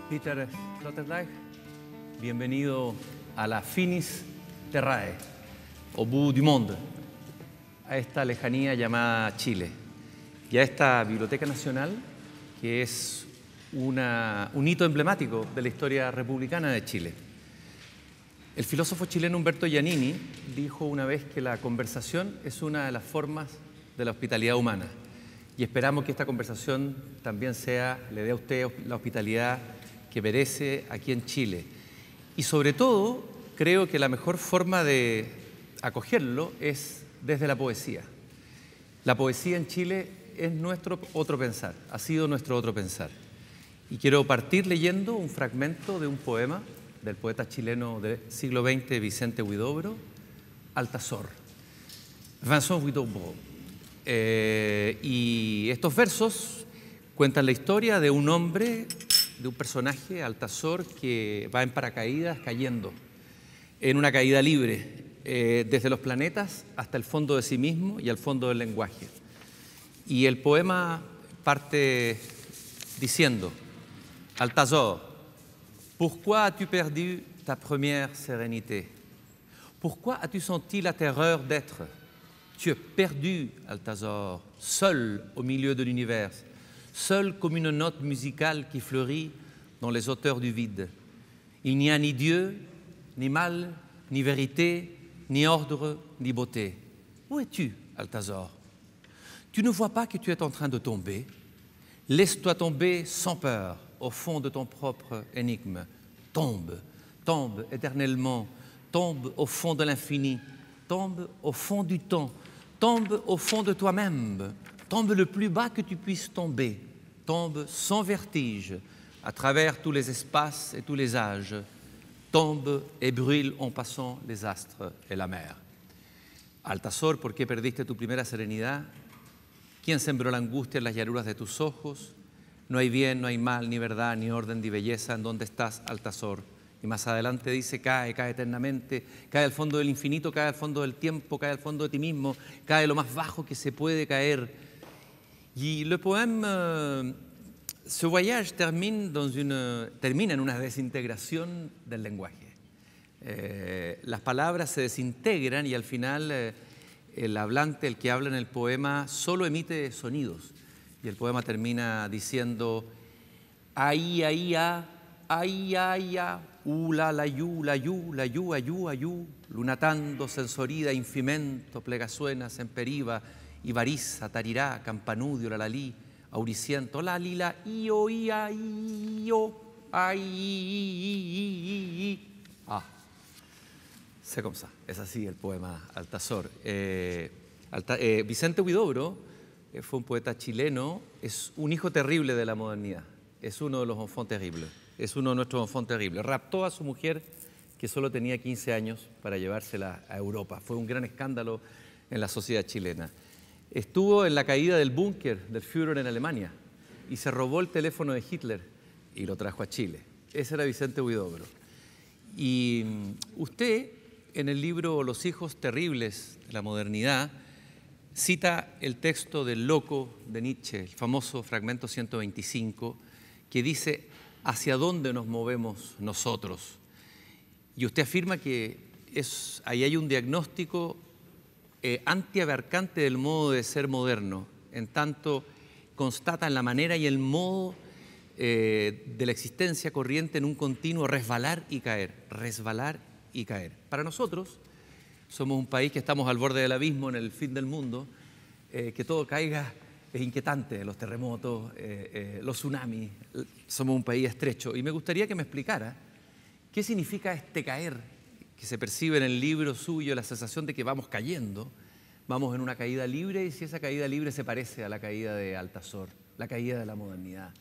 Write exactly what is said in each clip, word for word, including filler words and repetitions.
Peter Sloterdijk, bienvenido a la Finis Terrae, au bout du monde, a esta lejanía llamada Chile, y a esta Biblioteca Nacional, que es una, un hito emblemático de la historia republicana de Chile. El filósofo chileno Humberto Giannini dijo una vez que la conversación es una de las formas de la hospitalidad humana, y esperamos que esta conversación también sea, le dé a usted la hospitalidad que merece aquí en Chile. Y sobre todo, creo que la mejor forma de acogerlo es desde la poesía. La poesía en Chile es nuestro otro pensar, ha sido nuestro otro pensar. Y quiero partir leyendo un fragmento de un poema del poeta chileno del siglo veinte, Vicente Huidobro, Altazor. Vincent Huidobro. Eh, y estos versos cuentan la historia de un hombre, de un personaje, Altazor, que va en paracaídas cayendo, en una caída libre, eh, desde los planetas hasta el fondo de sí mismo y al fondo del lenguaje. Y el poema parte diciendo: Altazor, pourquoi as-tu perdu ta première sérénité? Pourquoi as-tu senti la terreur d'être? Tu es perdu, Altazor, seul au milieu de l'univers, seul comme une note musicale qui fleurit dans les hauteurs du vide. Il n'y a ni Dieu, ni mal, ni vérité, ni ordre, ni beauté. Où es-tu, Altazor? Tu ne vois pas que tu es en train de tomber? Laisse-toi tomber sans peur au fond de ton propre énigme. Tombe, tombe éternellement, tombe au fond de l'infini, tombe au fond du temps, tombe au fond de toi-même, tombe le plus bas que tu puisses tomber, tombe sans vertige à travers tous les espaces et tous les âges, tombe et brûle en passant les astres et la mer. Altazor, ¿por qué perdiste tu primera serenidad? ¿Quién sembró la angustia en las llanuras de tus ojos? No hay bien, no hay mal, ni verdad, ni orden, ni belleza. ¿En dónde estás, Altazor? Y más adelante dice: cae, cae eternamente, cae al fondo del infinito, cae al fondo del tiempo, cae al fondo de ti mismo, cae lo más bajo que se puede caer. Y le poème, euh, ce voyage termine, dans une, termina en una desintegración del lenguaje. Eh, las palabras se desintegran y al final eh, el hablante, el que habla en el poema, solo emite sonidos. Y el poema termina diciendo: ahí, ahí, ah, ahí, ahí, ah, u, la, la, yu, la, yu, la, yu, ayu, ayu, lunatando, sensorida, infimento, plegasuena, semperiva, ibariza, tarirá, campanudio, la, la, li, auriciento, la, li, la, io, ia, io, ai, i, i, i. Ah, c'est comme ça. Es así el poema Altazor. Eh, Alta, eh, Vicente Huidobro eh, fue un poeta chileno, es un hijo terrible de la modernidad, es uno de los enfants terribles, es uno de nuestros enfants terribles. Raptó a su mujer, que solo tenía quince años, para llevársela a Europa. Fue un gran escándalo en la sociedad chilena. Estuvo en la caída del búnker del Führer en Alemania y se robó el teléfono de Hitler y lo trajo a Chile. Ese era Vicente Huidobro. Y usted, en el libro Los hijos terribles de la modernidad, cita el texto del Loco de Nietzsche, el famoso fragmento ciento veinticinco, que dice: ¿hacia dónde nos movemos nosotros? Y usted afirma que es, ahí hay un diagnóstico eh, antiabarcante del modo de ser moderno, en tanto constata en la manera y el modo eh, de la existencia corriente en un continuo resbalar y caer, resbalar y caer. Para nosotros, somos un país que estamos al borde del abismo, en el fin del mundo, eh, que todo caiga es inquietante, los terremotos, eh, eh, los tsunamis, somos un país estrecho. Y me gustaría que me explicara qué significa este caer que se percibe en el libro suyo, la sensación de que vamos cayendo, vamos en una caída libre, y si esa caída libre se parece a la caída de Altazor, la caída de la modernidad.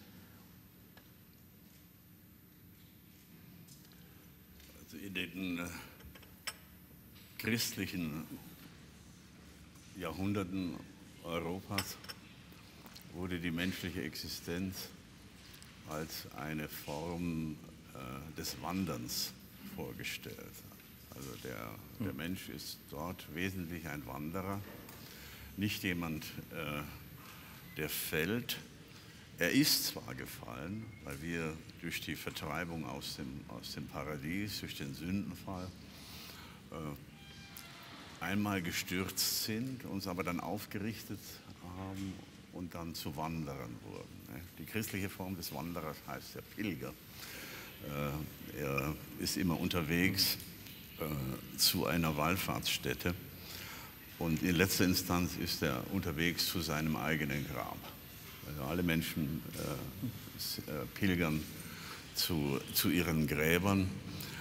In den äh, christlichen Jahrhunderten Europas wurde die menschliche Existenz als eine Form äh, des Wanderns vorgestellt. Also der, der Mensch ist dort wesentlich ein Wanderer, nicht jemand, äh, der fällt, er ist zwar gefallen, weil wir durch die Vertreibung aus dem, aus dem Paradies, durch den Sündenfall, äh, einmal gestürzt sind, uns aber dann aufgerichtet haben und dann zu Wanderern wurden. Ne? Die christliche Form des Wanderers heißt der Pilger. Äh, er ist immer unterwegs äh, zu einer Wallfahrtsstätte und in letzter Instanz ist er unterwegs zu seinem eigenen Grab. Also alle Menschen äh, pilgern zu, zu ihren Gräbern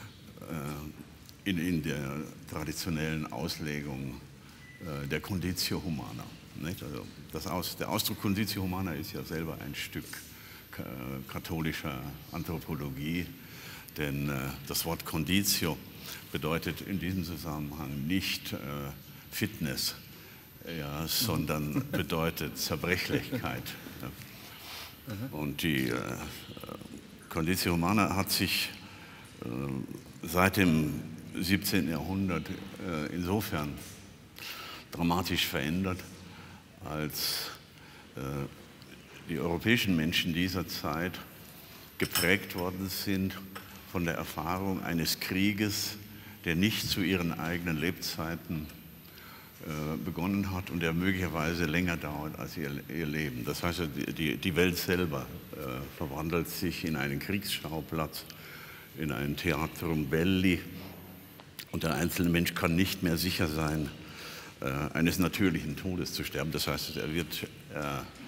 äh, in, in der traditionellen Auslegung äh, der Conditio Humana. Nicht? Also das Aus, der Ausdruck Conditio Humana ist ja selber ein Stück äh, katholischer Anthropologie, denn äh, das Wort Conditio bedeutet in diesem Zusammenhang nicht äh, Fitness, ja, sondern bedeutet Zerbrechlichkeit. Und die äh, Conditio Humana hat sich äh, seit dem siebzehnten Jahrhundert äh, insofern dramatisch verändert, als äh, die europäischen Menschen dieser Zeit geprägt worden sind von der Erfahrung eines Krieges, der nicht zu ihren eigenen Lebzeiten äh, begonnen hat und der möglicherweise länger dauert als ihr, ihr Leben. Das heißt, die, die Welt selber äh, verwandelt sich in einen Kriegsschauplatz, in ein Theatrum Belli und der einzelne Mensch kann nicht mehr sicher sein, äh, eines natürlichen Todes zu sterben. Das heißt, er wird äh,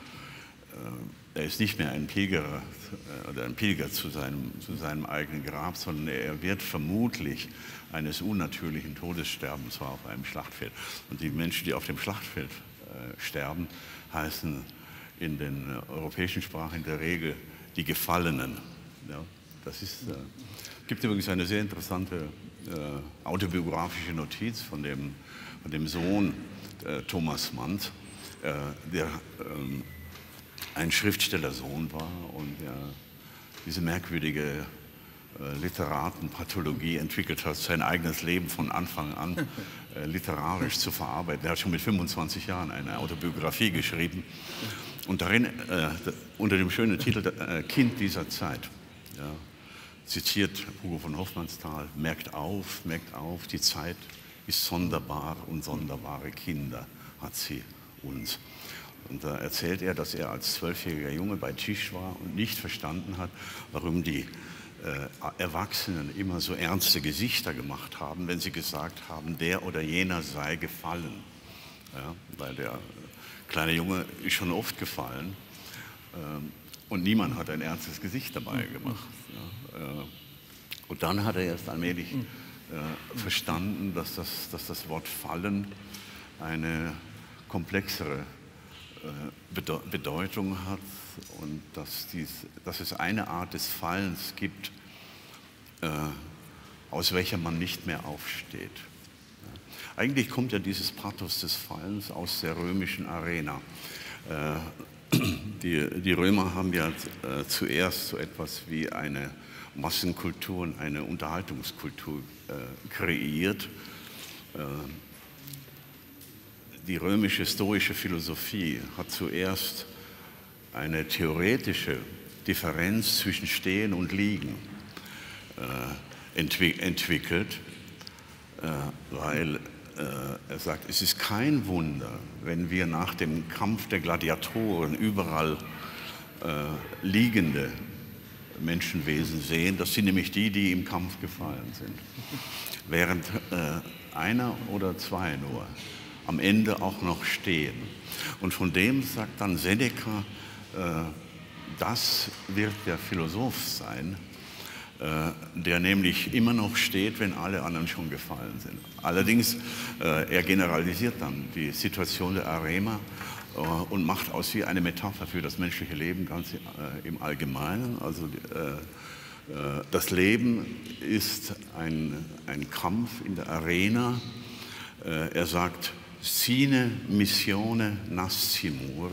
Er ist nicht mehr ein Pilger oder ein Pilger zu seinem, zu seinem eigenen Grab, sondern er wird vermutlich eines unnatürlichen Todes sterben, und zwar auf einem Schlachtfeld. Und die Menschen, die auf dem Schlachtfeld äh, sterben, heißen in den äh, europäischen Sprachen in der Regel die Gefallenen. Ja, das ist, äh, gibt übrigens eine sehr interessante äh, autobiografische Notiz von dem, von dem Sohn äh, Thomas Manns, äh, der äh, ein Schriftstellersohn war und ja, diese merkwürdige äh, Literatenpathologie entwickelt hat, sein eigenes Leben von Anfang an äh, literarisch zu verarbeiten. Er hat schon mit fünfundzwanzig Jahren eine Autobiografie geschrieben und darin äh, unter dem schönen Titel äh, Kind dieser Zeit ja, zitiert Hugo von Hofmannsthal: Merkt auf, merkt auf, die Zeit ist sonderbar und sonderbare Kinder hat sie uns. Und da erzählt er, dass er als zwölfjähriger Junge bei Tisch war und nicht verstanden hat, warum die äh, Erwachsenen immer so ernste Gesichter gemacht haben, wenn sie gesagt haben, der oder jener sei gefallen. Ja, weil der kleine Junge ist schon oft gefallen ähm, und niemand hat ein ernstes Gesicht dabei gemacht. Ja, äh, und dann hat er erst allmählich äh, verstanden, dass das, dass das Wort Fallen eine komplexere Bedeutung hat und dass, dies, dass es eine Art des Fallens gibt, äh, aus welcher man nicht mehr aufsteht. Ja. Eigentlich kommt ja dieses Pathos des Fallens aus der römischen Arena. Äh, die, die Römer haben ja äh, zuerst so etwas wie eine Massenkultur und eine Unterhaltungskultur äh, kreiert. Äh, Die römische stoische Philosophie hat zuerst eine theoretische Differenz zwischen Stehen und Liegen äh, entwick entwickelt, äh, weil äh, er sagt, es ist kein Wunder, wenn wir nach dem Kampf der Gladiatoren überall äh, liegende Menschenwesen sehen. Das sind nämlich die, die im Kampf gefallen sind, während äh, einer oder zwei nur am Ende auch noch stehen. Und von dem sagt dann Seneca, äh, das wird der Philosoph sein, äh, der nämlich immer noch steht, wenn alle anderen schon gefallen sind. Allerdings, äh, er generalisiert dann die Situation der Arena äh, und macht aus wie eine Metapher für das menschliche Leben ganz äh, im Allgemeinen. Also äh, äh, das Leben ist ein, ein Kampf in der Arena. Äh, er sagt, Sine missione nascimur.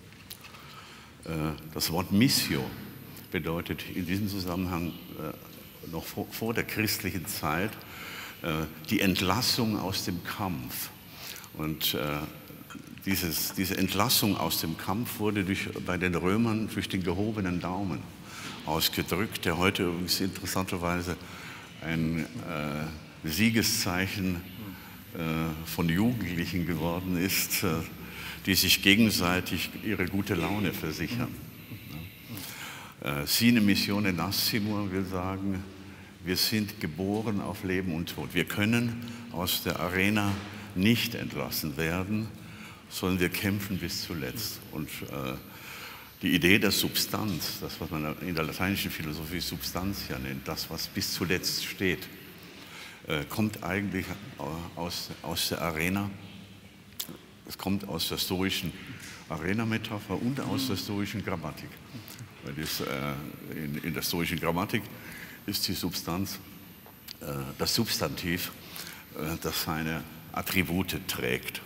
Das Wort Missio bedeutet in diesem Zusammenhang noch vor der christlichen Zeit die Entlassung aus dem Kampf. Und dieses, diese Entlassung aus dem Kampf wurde durch, bei den Römern durch den gehobenen Daumen ausgedrückt, der heute übrigens interessanterweise ein äh, Siegeszeichen äh, von Jugendlichen geworden ist, äh, die sich gegenseitig ihre gute Laune versichern. Äh, Sine missione nascimur will sagen, wir sind geboren auf Leben und Tod. Wir können aus der Arena nicht entlassen werden, sondern wir kämpfen bis zuletzt. Und äh, die Idee der Substanz, das, was man in der lateinischen Philosophie Substantia nennt, das, was bis zuletzt steht, äh, kommt eigentlich aus, aus der Arena. Es kommt aus der stoischen Arena-Metapher und aus der stoischen Grammatik. Weil das, äh, in, in der stoischen Grammatik ist die Substanz äh, das Substantiv, äh, das seine Attribute trägt.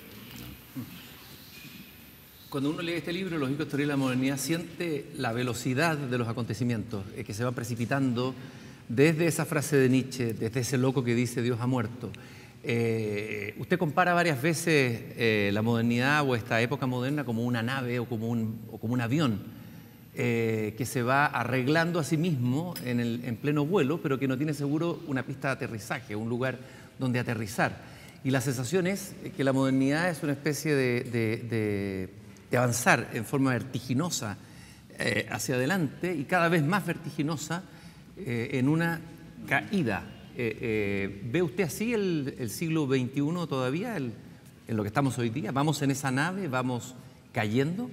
Cuando uno lee este libro, Los hijos de la modernidad, siente la velocidad de los acontecimientos eh, que se van precipitando desde esa frase de Nietzsche, desde ese loco que dice Dios ha muerto. Eh, usted compara varias veces eh, la modernidad o esta época moderna como una nave o como un, o como un avión eh, que se va arreglando a sí mismo en, el, en pleno vuelo, pero que no tiene seguro una pista de aterrizaje, un lugar donde aterrizar. Y la sensación es que la modernidad es una especie de, de, de, de avanzar en forma vertiginosa eh, hacia adelante y cada vez más vertiginosa eh, en una caída. Eh, eh, ¿Ve usted así el, el siglo veintiuno todavía, el, en lo que estamos hoy día? ¿Vamos en esa nave? ¿Vamos cayendo?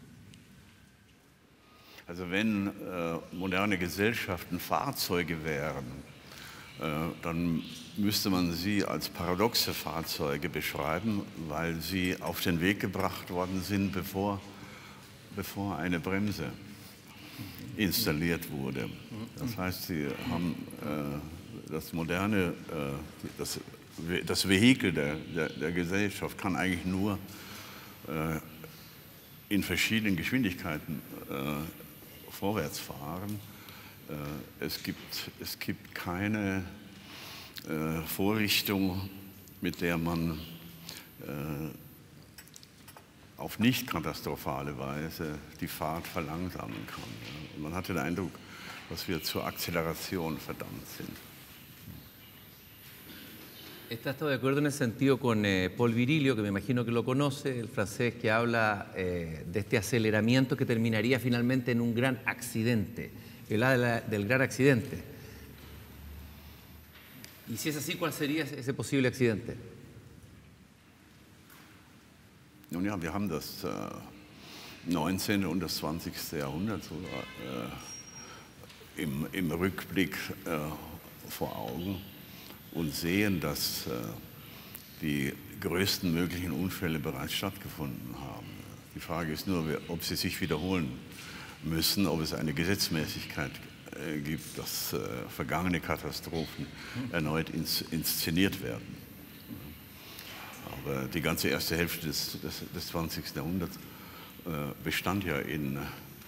Also wenn äh, moderne Gesellschaften Fahrzeuge wären, äh, dann müsste man sie als paradoxe Fahrzeuge beschreiben, weil sie auf den Weg gebracht worden sind, bevor, bevor eine Bremse installiert wurde. Das heißt, sie haben äh, das moderne, äh, das, das Vehikel der, der, der Gesellschaft kann eigentlich nur äh, in verschiedenen Geschwindigkeiten äh, vorwärts fahren. Äh, es gibt, es gibt keine äh, Vorrichtung, mit der man äh, auf nicht katastrophale Weise die Fahrt verlangsamen kann. Ja. Und man hatte den Eindruck, dass wir zur Acceleration verdammt sind. ¿Está de acuerdo en ese sentido con eh, Paul Virilio, que me imagino que lo conoce, el francés que habla eh, de este aceleramiento que terminaría finalmente en un gran accidente, el habla de la, del gran accidente? Y si es así, ¿cuál sería ese posible accidente? Nun ja, wir haben das äh, neunzehnte und das zwanzigste Jahrhundert so, äh, im, im Rückblick äh, vor Augen und sehen, dass äh, die größten möglichen Unfälle bereits stattgefunden haben. Die Frage ist nur, ob sie sich wiederholen müssen, ob es eine Gesetzmäßigkeit äh, gibt, dass äh, vergangene Katastrophen erneut ins, inszeniert werden. Aber die ganze erste Hälfte des, des, des zwanzigsten Jahrhunderts äh, bestand ja in äh,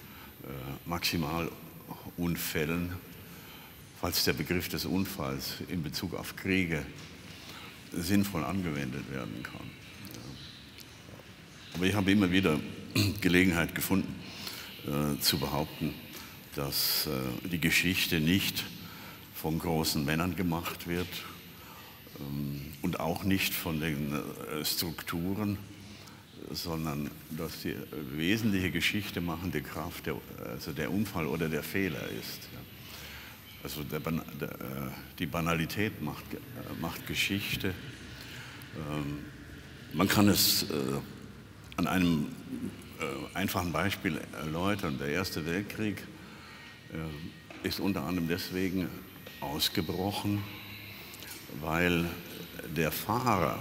Maximalunfällen, falls der Begriff des Unfalls in Bezug auf Kriege sinnvoll angewendet werden kann. Aber ich habe immer wieder Gelegenheit gefunden, äh, zu behaupten, dass äh, die Geschichte nicht von großen Männern gemacht wird ähm, und auch nicht von den äh, Strukturen, sondern dass die wesentliche Geschichte machende Kraft der, also der Unfall oder der Fehler ist. Ja. Also der, der, die Banalität macht, macht Geschichte. Ähm, man kann es äh, an einem äh, einfachen Beispiel erläutern. Der Erste Weltkrieg äh, ist unter anderem deswegen ausgebrochen, weil der Fahrer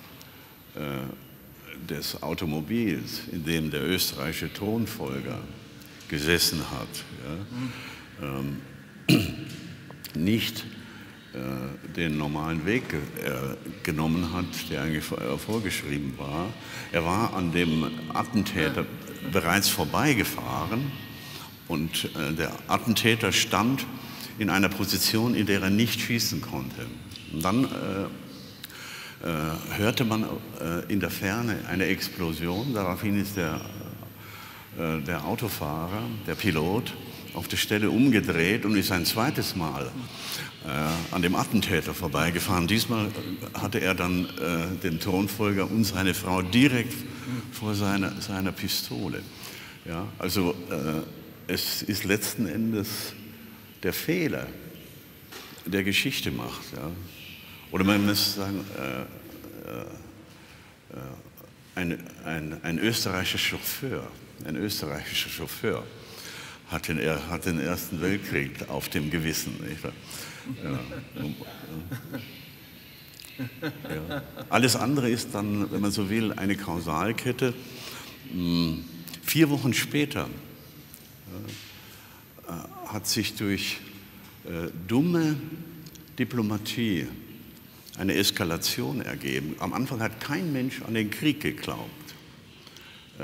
äh, des Automobils, in dem der österreichische Thronfolger gesessen hat, ja, ähm, nicht äh, den normalen Weg äh, genommen hat, der eigentlich äh, vorgeschrieben war. Er war an dem Attentäter bereits vorbeigefahren und äh, der Attentäter stand in einer Position, in der er nicht schießen konnte. Und dann äh, äh, hörte man äh, in der Ferne eine Explosion. Daraufhin ist der, äh, der Autofahrer, der Pilot, auf der Stelle umgedreht und ist ein zweites Mal äh, an dem Attentäter vorbeigefahren. Diesmal hatte er dann äh, den Thronfolger und seine Frau direkt vor seiner, seiner Pistole. Ja, also äh, es ist letzten Endes der Fehler, der Geschichte macht. Ja. Oder man muss sagen, äh, äh, ein, ein, ein österreichischer Chauffeur, ein österreichischer Chauffeur hat den, er hat den Ersten Weltkrieg auf dem Gewissen. Nicht? Ja. Ja. Alles andere ist dann, wenn man so will, eine Kausalkette. Vier Wochen später äh, hat sich durch äh, dumme Diplomatie eine Eskalation ergeben. Am Anfang hat kein Mensch an den Krieg geglaubt. Äh,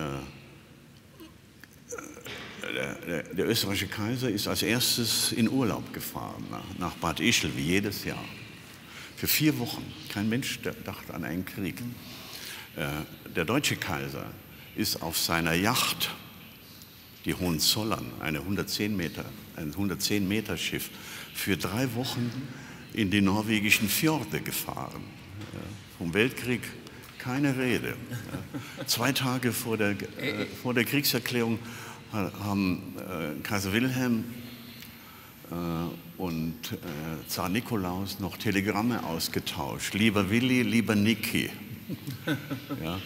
der, der, der österreichische Kaiser ist als erstes in Urlaub gefahren, nach, nach Bad Ischl, wie jedes Jahr. Für vier Wochen. Kein Mensch dachte an einen Krieg. Äh, der deutsche Kaiser ist auf seiner Yacht, die Hohenzollern, eine hundertzehn Meter, ein hundertzehn Meter Schiff, für drei Wochen in die norwegischen Fjorde gefahren. Ja, vom Weltkrieg keine Rede. Ja. Zwei Tage vor der, äh, vor der Kriegserklärung haben äh, Kaiser Wilhelm äh, und äh, Zar Nikolaus noch Telegramme ausgetauscht. Lieber Willi, lieber Niki. Ja.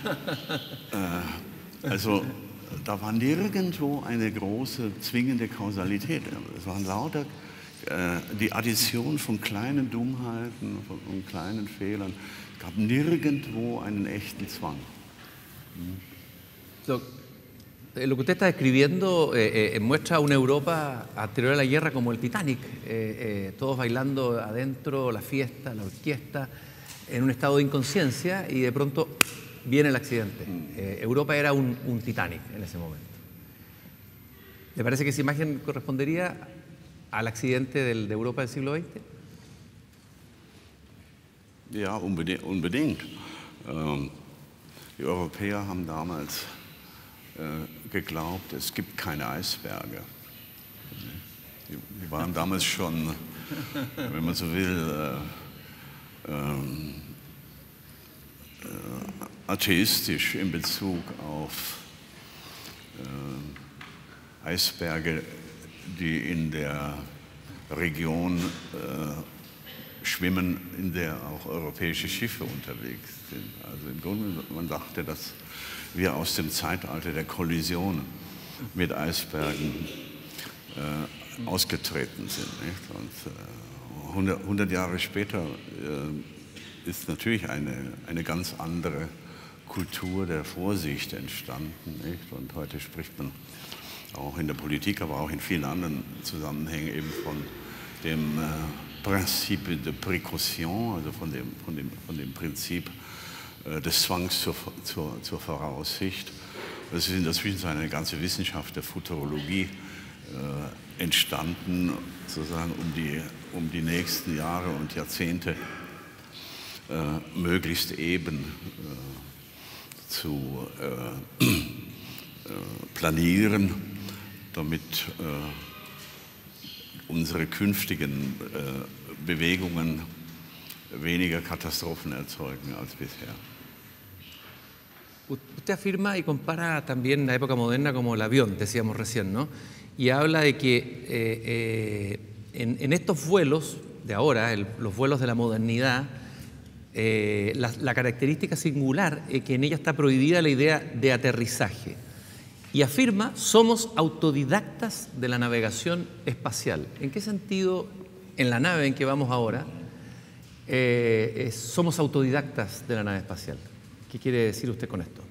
Äh, also da war nirgendwo eine große zwingende Kausalität. Es waren lauter äh, die Addition von kleinen Dummheiten, von, von kleinen Fehlern. Es gab nirgendwo einen echten Zwang. Hm. So. Lo que usted está describiendo eh, eh, muestra una Europa anterior a la guerra como el Titanic, eh, eh, todos bailando adentro, la fiesta, la orquesta, en un estado de inconsciencia y de pronto viene el accidente. Eh, Europa era un, un Titanic en ese momento. ¿Le parece que esa imagen correspondería al accidente del, de Europa del siglo veinte? Ja, unbedingt. unbedingt. Ähm, die Europäer haben damals geglaubt, es gibt keine Eisberge. Die waren damals schon, wenn man so will, äh, äh, atheistisch in Bezug auf äh, Eisberge, die in der Region äh, schwimmen, in der auch europäische Schiffe unterwegs sind. Also im Grunde, man dachte, dass wir aus dem Zeitalter der Kollision mit Eisbergen äh, ausgetreten sind. Nicht? Und äh, hundert Jahre später äh, ist natürlich eine, eine ganz andere Kultur der Vorsicht entstanden. Nicht? Und heute spricht man auch in der Politik, aber auch in vielen anderen Zusammenhängen eben von dem äh, Principe de Précaution, also von dem, von dem, von dem Prinzip des Zwangs zur, zur, zur Voraussicht. Es ist in der Zwischenzeit eine ganze Wissenschaft der Futurologie äh, entstanden, sozusagen um die, um die nächsten Jahre und Jahrzehnte äh, möglichst eben äh, zu äh, äh, planieren, damit äh, unsere künftigen äh, Bewegungen weniger Katastrophen erzeugen als bisher. Usted afirma y compara también la época moderna como el avión, decíamos recién, ¿no? Y habla de que eh, eh, en, en estos vuelos de ahora, el, los vuelos de la modernidad, eh, la, la característica singular es que en ella está prohibida la idea de aterrizaje. Y afirma, somos autodidactas de la navegación espacial. ¿En qué sentido, en la nave en que vamos ahora, eh, eh, somos autodidactas de la nave espacial? ¿Qué quiere decir usted con esto?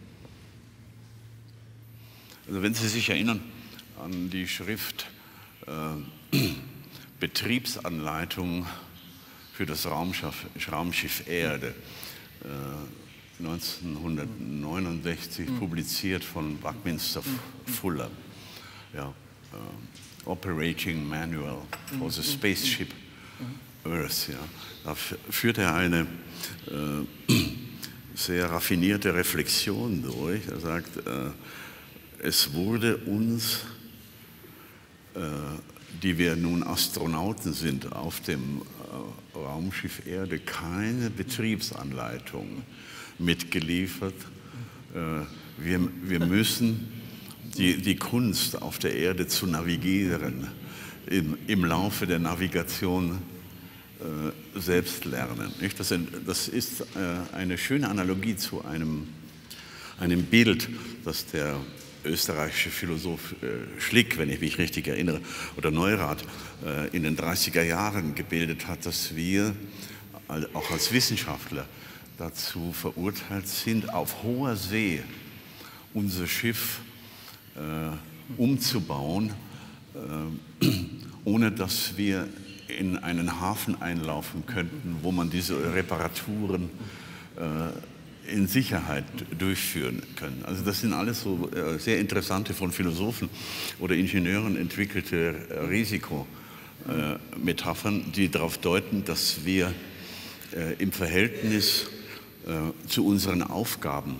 Also wenn Sie sich erinnern an die Schrift äh, Betriebsanleitung für das Raumschiff, Raumschiff Erde, äh, neunzehnhundertneunundsechzig mhm. publiziert von Buckminster mhm. Fuller, ja, äh, Operating Manual for the Spaceship Earth. Ja. Da führt er eine äh, sehr raffinierte Reflexion durch. Er sagt, äh, es wurde uns, äh, die wir nun Astronauten sind, auf dem äh, Raumschiff Erde keine Betriebsanleitung mitgeliefert. Äh, wir, wir müssen die, die Kunst, auf der Erde zu navigieren, im, im Laufe der Navigation äh, selbst lernen. Nicht? Das, das ist äh, eine schöne Analogie zu einem, einem Bild, das der österreichische Philosoph äh, Schlick, wenn ich mich richtig erinnere, oder Neurath äh, in den dreißiger Jahren gebildet hat, dass wir auch als Wissenschaftler dazu verurteilt sind, auf hoher See unser Schiff äh, umzubauen, äh, ohne dass wir in einen Hafen einlaufen könnten, wo man diese Reparaturen äh, in Sicherheit durchführen können. Also das sind alles so äh, sehr interessante, von Philosophen oder Ingenieuren entwickelte äh, Risikometaphern, äh, die darauf deuten, dass wir äh, im Verhältnis äh, zu unseren Aufgaben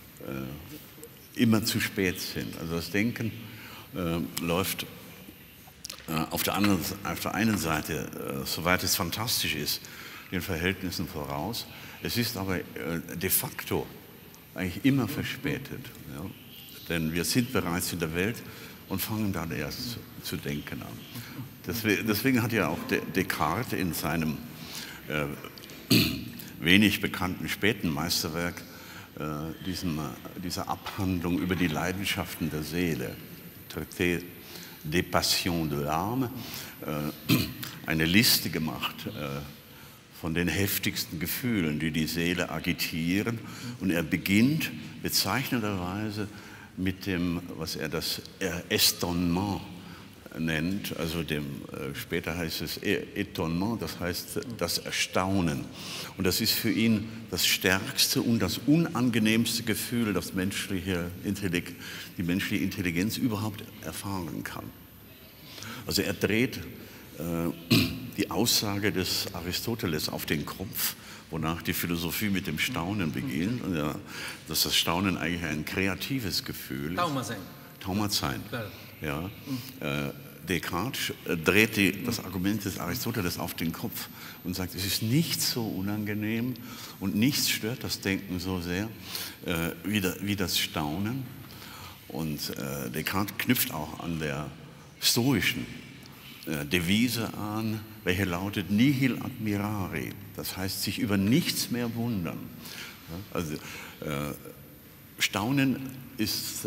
äh, immer zu spät sind. Also das Denken äh, läuft äh, auf, der anderen, auf der einen Seite, äh, soweit es fantastisch ist, den Verhältnissen voraus. Es ist aber äh, de facto eigentlich immer verspätet. Ja? Denn wir sind bereits in der Welt und fangen dann erst zu, zu denken an. Deswegen, deswegen hat ja auch De Descartes in seinem äh, wenig bekannten späten Meisterwerk äh, diesen, diese Abhandlung über die Leidenschaften der Seele, Traité des Passions de l'âme, äh, eine Liste gemacht äh, von den heftigsten Gefühlen, die die Seele agitieren. Und er beginnt bezeichnenderweise mit dem, was er das Estonnement nennt, also dem, äh, später heißt es Étonnement, das heißt das Erstaunen. Und das ist für ihn das stärkste und das unangenehmste Gefühl, das menschliche Intellekt, die menschliche Intelligenz überhaupt erfahren kann. Also er dreht äh, die Aussage des Aristoteles auf den Kopf, wonach die Philosophie mit dem Staunen beginnt, und ja, dass das Staunen eigentlich ein kreatives Gefühl ist. Taumasein. Taumasein. Ja. Äh, Descartes dreht die, das Argument des Aristoteles auf den Kopf und sagt, es ist nichts so unangenehm und nichts stört das Denken so sehr äh, wie, da, wie das Staunen. Und äh, Descartes knüpft auch an der stoischen äh, Devise an, welche lautet nihil admirari, das heißt sich über nichts mehr wundern. Ja, also äh, Staunen ist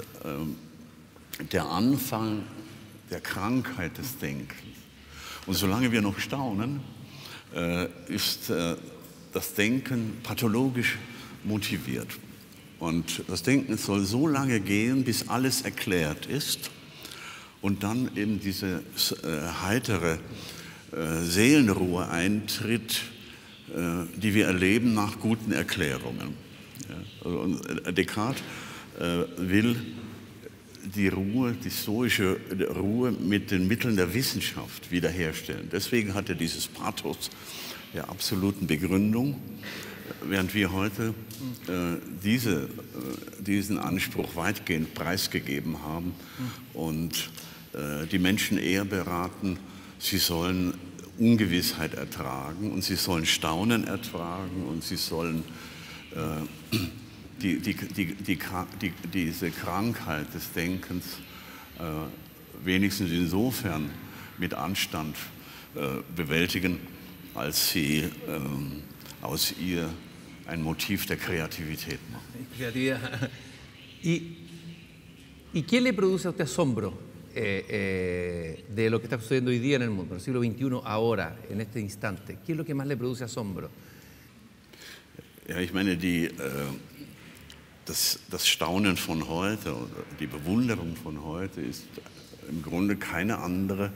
äh, der Anfang der Krankheit des Denkens. Und solange wir noch staunen, äh, ist äh, das Denken pathologisch motiviert. Und das Denken soll so lange gehen, bis alles erklärt ist und dann eben diese äh, heitere äh, Seelenruhe eintritt, äh, die wir erleben nach guten Erklärungen. Ja, also, und Descartes äh, will die Ruhe, die stoische Ruhe mit den Mitteln der Wissenschaft wiederherstellen. Deswegen hat er dieses Pathos der absoluten Begründung, während wir heute äh, diese, äh, diesen Anspruch weitgehend preisgegeben haben und äh, die Menschen eher beraten, sie sollen Ungewissheit ertragen und sie sollen Staunen ertragen und sie sollen äh, Die, die, die, die, die, diese Krankheit des Denkens äh, wenigstens insofern mit Anstand äh, bewältigen, als sie äh, aus ihr ein Motiv der Kreativität machen. ¿Y, ¿Y qué le produce a usted asombro eh, eh, de lo que está sucediendo hoy día en el mundo, en el siglo veintiuno, ahora, en este instante? ¿Qué es lo que más le produce asombro? Ja, ich meine, die... Äh, Das, das Staunen von heute oder die Bewunderung von heute ist im Grunde keine andere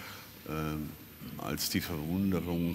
äh, als die Verwunderung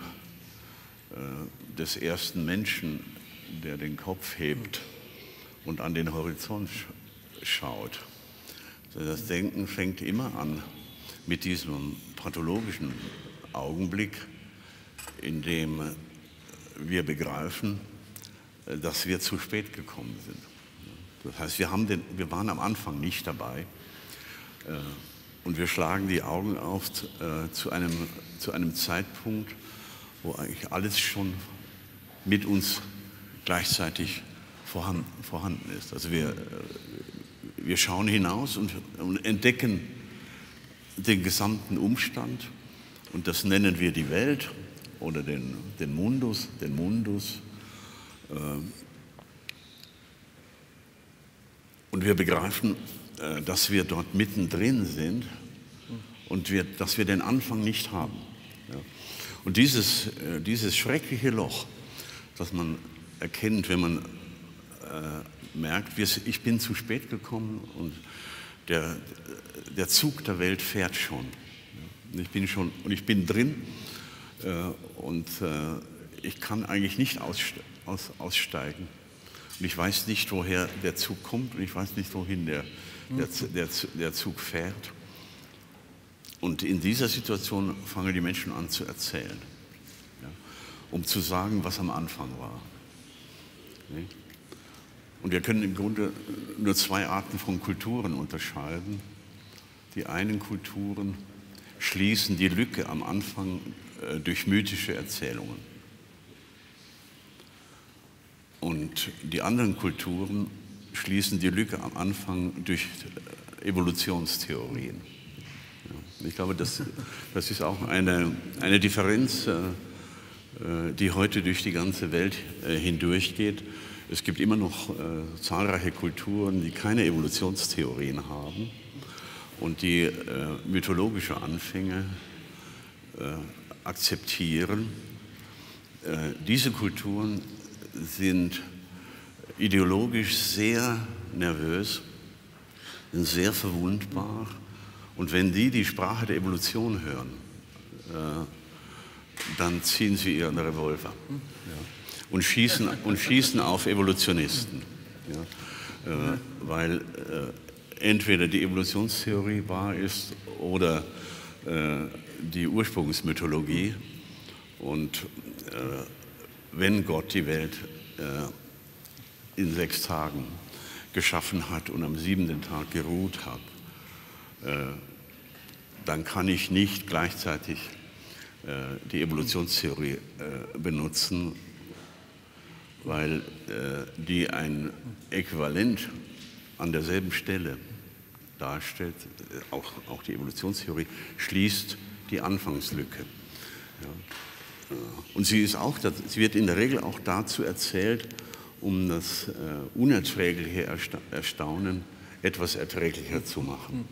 äh, des ersten Menschen, der den Kopf hebt und an den Horizont schaut. Also das Denken fängt immer an mit diesem pathologischen Augenblick, indem wir begreifen, dass wir zu spät gekommen sind. Das heißt, wir, haben den, wir waren am Anfang nicht dabei und wir schlagen die Augen auf zu einem, zu einem Zeitpunkt, wo eigentlich alles schon mit uns gleichzeitig vorhanden, vorhanden ist. Also wir, wir schauen hinaus und, und entdecken den gesamten Umstand und das nennen wir die Welt oder den, den Mundus, den Mundus. Und wir begreifen, dass wir dort mittendrin sind und wir, dass wir den Anfang nicht haben. Und dieses, dieses schreckliche Loch, das man erkennt, wenn man äh, merkt, ich bin zu spät gekommen und der, der Zug der Welt fährt schon. Und ich bin, schon, und ich bin drin äh, und äh, ich kann eigentlich nicht ausste aus, aussteigen. Und ich weiß nicht, woher der Zug kommt und ich weiß nicht, wohin der, der, der, der Zug fährt. Und in dieser Situation fangen die Menschen an zu erzählen, ja, um zu sagen, was am Anfang war. Nee? Und wir können im Grunde nur zwei Arten von Kulturen unterscheiden. Die einen Kulturen schließen die Lücke am Anfang äh, durch mythische Erzählungen. Und die anderen Kulturen schließen die Lücke am Anfang durch Evolutionstheorien. Ja, ich glaube, das, das ist auch eine, eine Differenz, äh, die heute durch die ganze Welt äh, hindurchgeht. Es gibt immer noch äh, zahlreiche Kulturen, die keine Evolutionstheorien haben und die äh, mythologische Anfänge äh, akzeptieren. Äh, diese Kulturen sind ideologisch sehr nervös, sind sehr verwundbar und wenn die die Sprache der Evolution hören, äh, dann ziehen sie ihren Revolver. Ja. Und schießen, und schießen auf Evolutionisten, ja, äh, weil äh, entweder die Evolutionstheorie wahr ist oder äh, die Ursprungsmythologie. Und äh, wenn Gott die Welt äh, in sechs Tagen geschaffen hat und am siebenten Tag geruht hat, äh, dann kann ich nicht gleichzeitig äh, die Evolutionstheorie äh, benutzen, weil äh, die ein Äquivalent an derselben Stelle darstellt. Auch, auch die Evolutionstheorie schließt die Anfangslücke. Ja. Und sie, ist auch, sie wird in der Regel auch dazu erzählt, um das äh, unerträgliche Ersta Erstaunen etwas erträglicher zu machen.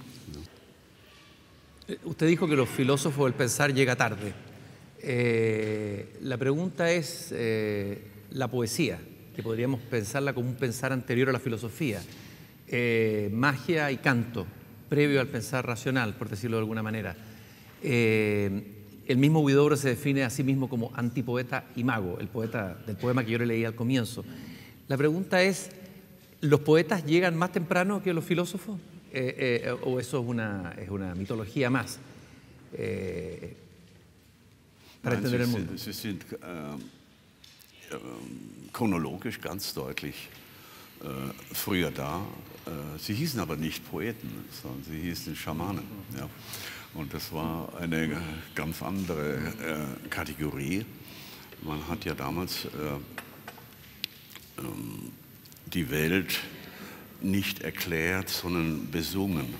Usted dijo que los filósofos del pensar llega tarde. Eh, la pregunta es eh, la poesía, que podríamos pensarla como un pensar anterior a la filosofía. Eh, magia y canto, previo al pensar racional, por decirlo de alguna manera. Eh, el mismo Huidobro se define a sí mismo como antipoeta y mago, el poeta del poema que yo le leí al comienzo. La pregunta es, ¿los poetas llegan más temprano que los filósofos? Eh, eh, ¿O eso es una, es una mitología más? Eh, para Nein, entender el sie, mundo. Sie sind äh, äh, chronologisch ganz deutlich äh, früher da. Äh, sie hießen aber nicht Poeten, sondern sie hießen Schamanen. Ja. Und das war eine ganz andere äh, Kategorie. Man hat ja damals äh, ähm, die Welt nicht erklärt, sondern besungen.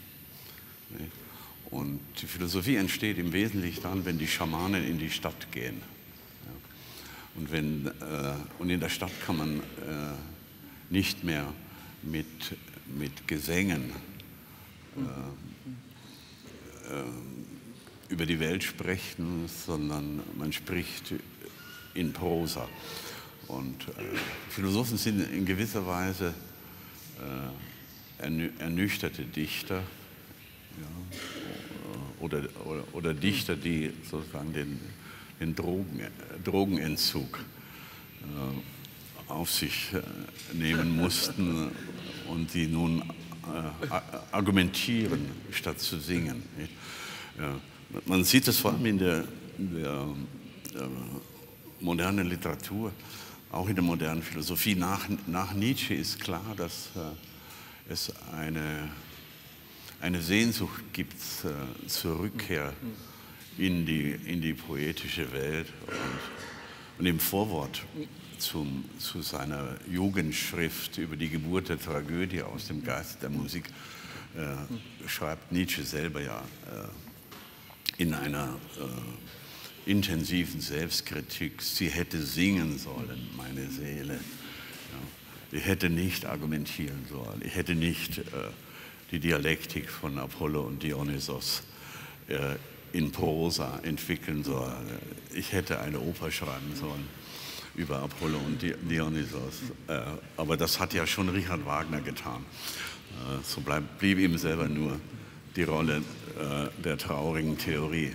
Und die Philosophie entsteht im Wesentlichen dann, wenn die Schamanen in die Stadt gehen. Und, wenn, äh, und in der Stadt kann man äh, nicht mehr mit, mit Gesängen äh, äh, über die Welt sprechen, sondern man spricht in Prosa. Und äh, Philosophen sind in gewisser Weise äh, ernü ernüchterte Dichter, ja, oder, oder, oder Dichter, die sozusagen den, den Drogen, Drogenentzug äh, auf sich äh, nehmen mussten und die nun äh, argumentieren, statt zu singen. Ja, man sieht das vor allem in der, der moderne Literatur, auch in der modernen Philosophie. Nach, nach Nietzsche ist klar, dass äh, es eine, eine Sehnsucht gibt äh, zur Rückkehr in die, in die poetische Welt. Und, und im Vorwort zum, zu seiner Jugendschrift über die Geburt der Tragödie aus dem Geist der Musik äh, schreibt Nietzsche selber ja äh, in einer äh, intensiven Selbstkritik, sie hätte singen sollen, meine Seele. Ja, ich hätte nicht argumentieren sollen, ich hätte nicht äh, die Dialektik von Apollo und Dionysos äh, in Prosa entwickeln sollen. Ich hätte eine Oper schreiben sollen über Apollo und Dionysos. Äh, aber das hat ja schon Richard Wagner getan. Äh, so bleib, blieb ihm selber nur die Rolle äh, der traurigen Theorie.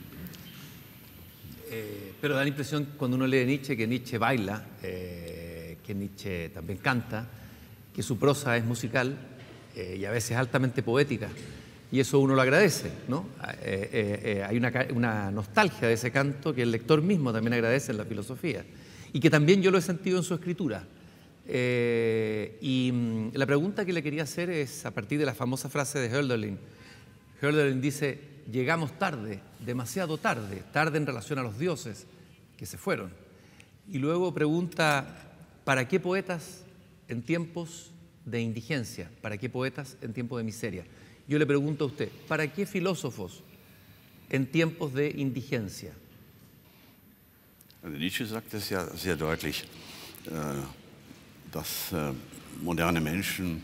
Eh, pero da la impresión cuando uno lee Nietzsche que Nietzsche baila, eh, que Nietzsche también canta, que su prosa es musical eh, y a veces altamente poética. Y eso uno lo agradece, ¿no? Eh, eh, eh, hay una, una nostalgia de ese canto que el lector mismo también agradece en la filosofía y que también yo lo he sentido en su escritura. Eh, y mm, la pregunta que le quería hacer es a partir de la famosa frase de Hölderlin. Hölderlin dice, llegamos tarde, demasiado tarde, tarde en relación a los dioses que se fueron. Y luego pregunta, ¿para qué poetas en tiempos de indigencia? ¿Para qué poetas en tiempos de miseria? Yo le pregunto a usted, ¿para qué filósofos en tiempos de indigencia? Also Nietzsche sagt es ja sehr deutlich, dass moderne Menschen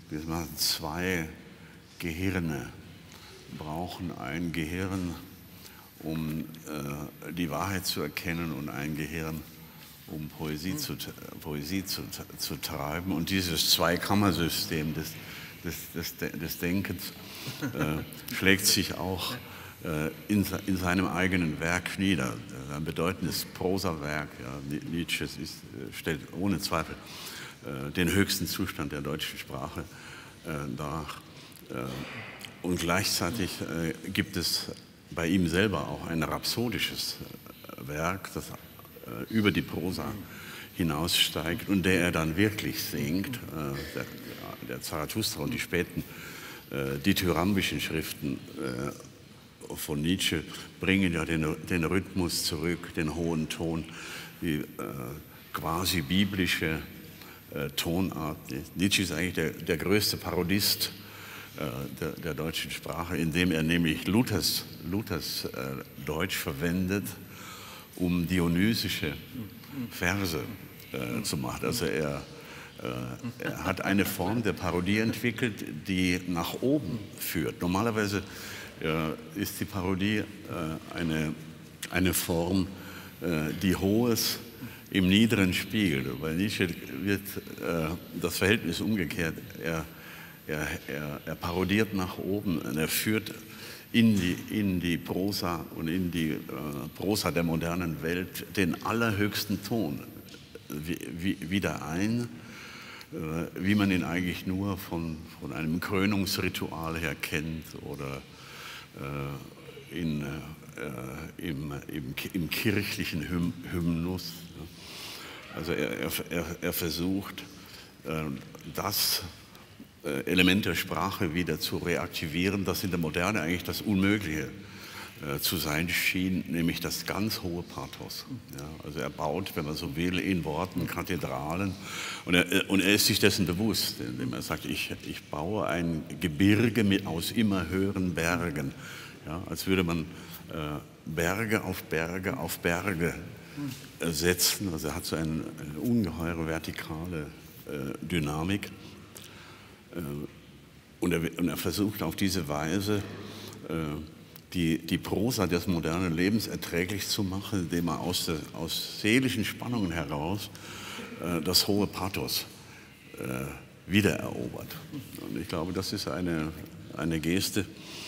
zwei Gehirne brauchen. Ein Gehirn, um die Wahrheit zu erkennen und ein Gehirn, um Poesie zu, Poesie zu, zu treiben. Und dieses Zweikammersystem des Des, des, des Denkens äh, schlägt sich auch äh, in, in seinem eigenen Werk nieder. Ein bedeutendes Prosawerk, ja, Nietzsche ist, stellt ohne Zweifel äh, den höchsten Zustand der deutschen Sprache äh, dar. Äh, und gleichzeitig äh, gibt es bei ihm selber auch ein rhapsodisches Werk, das äh, über die Prosa hinaussteigt und der er dann wirklich singt. Äh, der, der Zarathustra und die späten äh, dithyrambischen Schriften äh, von Nietzsche bringen ja den, den Rhythmus zurück, den hohen Ton, die äh, quasi biblische äh, Tonart. Nietzsche ist eigentlich der, der größte Parodist äh, der, der deutschen Sprache, indem er nämlich Luthers, Luthers äh, Deutsch verwendet, um dionysische Verse äh, zu machen. Also er Er hat eine Form der Parodie entwickelt, die nach oben führt. Normalerweise äh, ist die Parodie äh, eine, eine Form, äh, die Hohes im Niederen spiegelt. Bei Nietzsche wird äh, das Verhältnis umgekehrt. Er, er, er, er parodiert nach oben, er führt in die, in die Prosa und in die äh, Prosa der modernen Welt den allerhöchsten Ton wie, wie, wieder ein, wie man ihn eigentlich nur von, von einem Krönungsritual her kennt oder äh, in, äh, im, im, im kirchlichen Hym Hymnus. Also er, er, er versucht, äh, das äh, Element der Sprache wieder zu reaktivieren, das in der Moderne eigentlich das Unmögliche äh, zu sein schien, nämlich das ganz hohe Pathos. Ja, also er baut, wenn man so will, in Worten Kathedralen und er, und er ist sich dessen bewusst, indem er sagt, ich, ich baue ein Gebirge mit, aus immer höheren Bergen, ja, als würde man äh, Berge auf Berge auf Berge äh, setzen. Also er hat so eine, eine ungeheure vertikale äh, Dynamik äh, und, er, und er versucht auf diese Weise äh, Die, die Prosa des modernen Lebens erträglich zu machen, indem er aus, der, aus seelischen Spannungen heraus äh, das hohe Pathos äh, wiedererobert. Und ich glaube, das ist eine, eine Geste,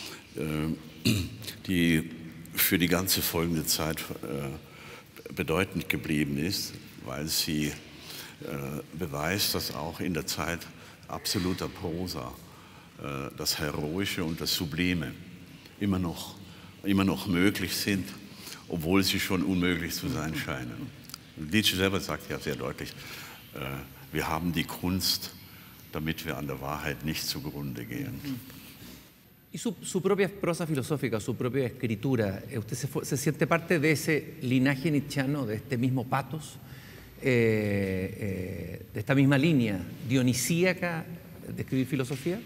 äh, die für die ganze folgende Zeit äh, bedeutend geblieben ist, weil sie äh, beweist, dass auch in der Zeit absoluter Prosa äh, das Heroische und das Sublime immer noch, immer noch möglich sind obwohl sie schon unmöglich zu sein scheinen. Nietzsche selber sagt ja sehr deutlich, äh, wir haben die Kunst, damit wir an der Wahrheit nicht zugrunde gehen. Y su, su propia prosa filosófica, su propia escritura, ¿usted se, fue, se siente parte de ese linaje nietzscheano, de este mismo pathos, eh, eh, de esta misma línea dionisíaca de escribir filosofía?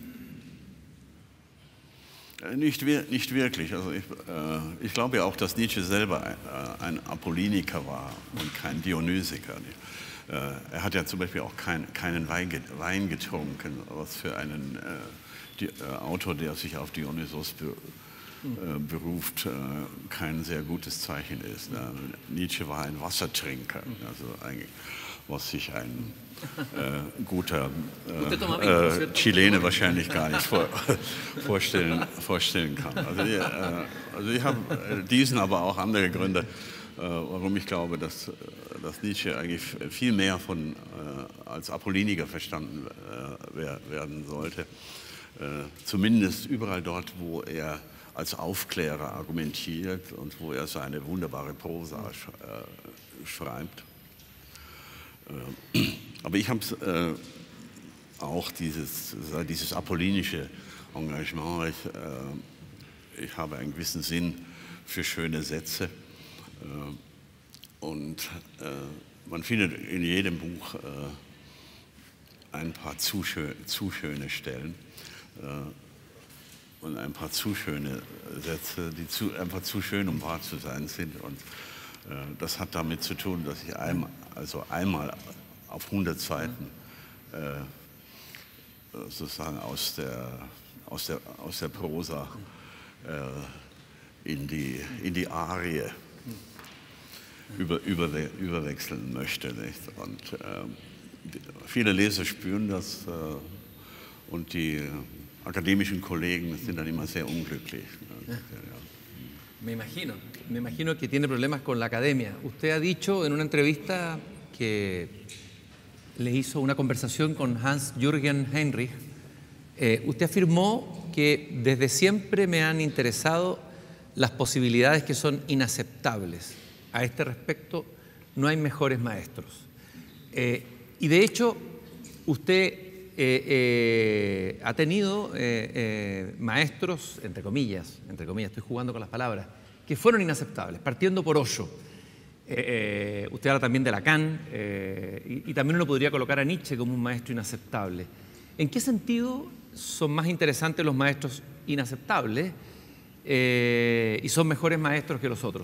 Nicht, nicht wirklich. Also ich, äh, ich glaube ja auch, dass Nietzsche selber ein, äh, ein Apolliniker war und kein Dionysiker. Äh, er hat ja zum Beispiel auch kein, keinen Wein, Wein getrunken, was für einen äh, die, äh, Autor, der sich auf Dionysos be, äh, beruft, äh, kein sehr gutes Zeichen ist. Äh, Nietzsche war ein Wassertrinker, also eigentlich, was sich ein äh, guter äh, äh, Chilene wahrscheinlich gar nicht vor, vorstellen, vorstellen kann. Also, äh, also ich habe diesen, aber auch andere Gründe, äh, warum ich glaube, dass, dass Nietzsche eigentlich viel mehr von, äh, als Apolliniker verstanden äh, werden sollte. Äh, zumindest überall dort, wo er als Aufklärer argumentiert und wo er seine wunderbare Prosa sch äh, schreibt. Äh, aber ich habe äh, auch dieses, dieses apollinische Engagement. Ich, äh, ich habe einen gewissen Sinn für schöne Sätze. Äh, und äh, man findet in jedem Buch äh, ein paar zu, schön, zu schöne Stellen. Und ein paar zu schöne Sätze, die zu, einfach zu schön, um wahr zu sein sind. Und äh, das hat damit zu tun, dass ich einmal, also einmal auf hundert Seiten äh, sozusagen aus der, aus der, aus der Prosa äh, in, die, in die Arie über, überwe überwechseln möchte. Nicht? Und äh, die, viele Leser spüren das äh, und die académicos colegas sind dann immer sehr unglücklich. Me imagino, me imagino que tiene problemas con la academia. Usted ha dicho en una entrevista que le hizo una conversación con Hans-Jürgen Heinrich, eh, usted afirmó que desde siempre me han interesado las posibilidades que son inaceptables. A este respecto, no hay mejores maestros. Eh, y de hecho, usted Eh, eh, ha tenido eh, eh, maestros, entre comillas, entre comillas, estoy jugando con las palabras, que fueron inaceptables, partiendo por Osho. Eh, eh, usted habla también de Lacan, eh, y, y también uno podría colocar a Nietzsche como un maestro inaceptable. ¿En qué sentido son más interesantes los maestros inaceptables eh, y son mejores maestros que los otros?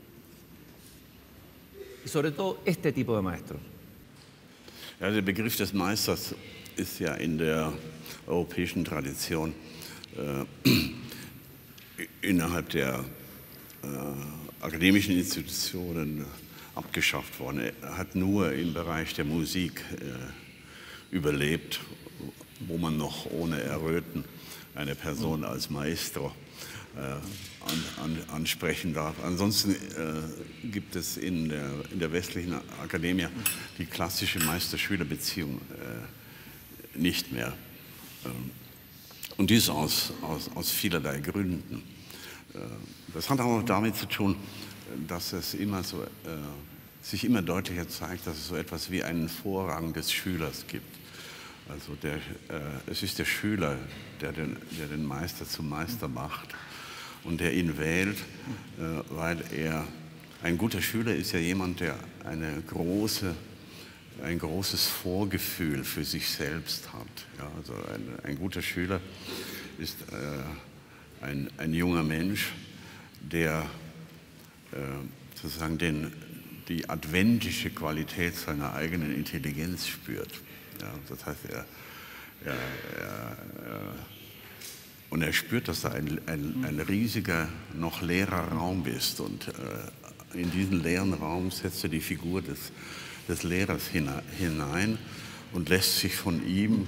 Y sobre todo este tipo de maestros. Ja, der Begriff des Meisters ist ja in der europäischen Tradition äh, innerhalb der äh, akademischen Institutionen abgeschafft worden. Er hat nur im Bereich der Musik äh, überlebt, wo man noch ohne Erröten eine Person als Maestro äh, an, an, ansprechen darf. Ansonsten äh, gibt es in der, in der westlichen Akademie die klassische Meister-Schüler-Beziehung äh, nicht mehr. Und dies aus, aus, aus vielerlei Gründen. Das hat auch damit zu tun, dass es immer so, sich immer deutlicher zeigt, dass es so etwas wie einen Vorrang des Schülers gibt. Also der, es ist der Schüler, der den, der den Meister zum Meister macht und der ihn wählt, weil er, ein guter Schüler ist ja jemand, der eine große ein großes Vorgefühl für sich selbst hat. Ja, also ein, ein guter Schüler ist äh, ein, ein junger Mensch, der äh, sozusagen den, die adventische Qualität seiner eigenen Intelligenz spürt. Ja, das heißt, er, er, er, er, und er spürt, dass da ein, ein, ein riesiger, noch leerer Raum ist. Und äh, in diesen leeren Raum setzt er die Figur des des Lehrers hinein und lässt sich von ihm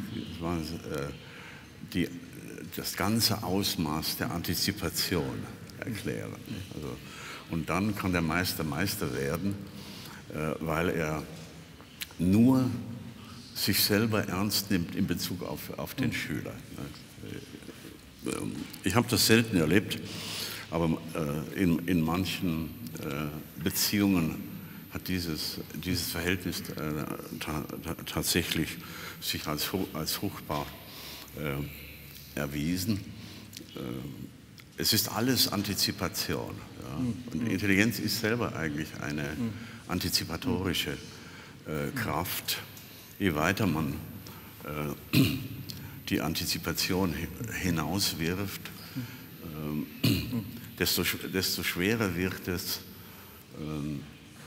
die, das ganze Ausmaß der Antizipation erklären. Also, und dann kann der Meister Meister werden, weil er nur sich selber ernst nimmt in Bezug auf, auf den Schüler. Ich habe das selten erlebt, Aber äh, in, in manchen äh, Beziehungen hat dieses, dieses Verhältnis äh, ta ta tatsächlich sich als, als fruchtbar äh, erwiesen. Äh, es ist alles Antizipation. Ja? Und Intelligenz ist selber eigentlich eine antizipatorische äh, Kraft. Je weiter man äh, die Antizipation hinauswirft, äh, desto, desto schwerer wird es, äh,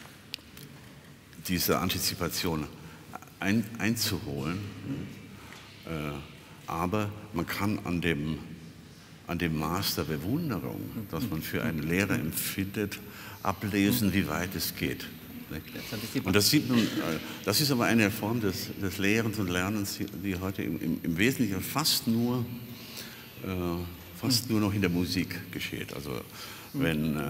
diese Antizipation ein, einzuholen. Äh, aber man kann an dem, an dem Maß der Bewunderung, das man für eine Lehre empfindet, ablesen, wie weit es geht. Und das, sieht man, das ist aber eine Form des, des Lehrens und Lernens, die heute im, im, im Wesentlichen fast nur, äh, fast nur noch in der Musik geschieht. Also wenn, äh,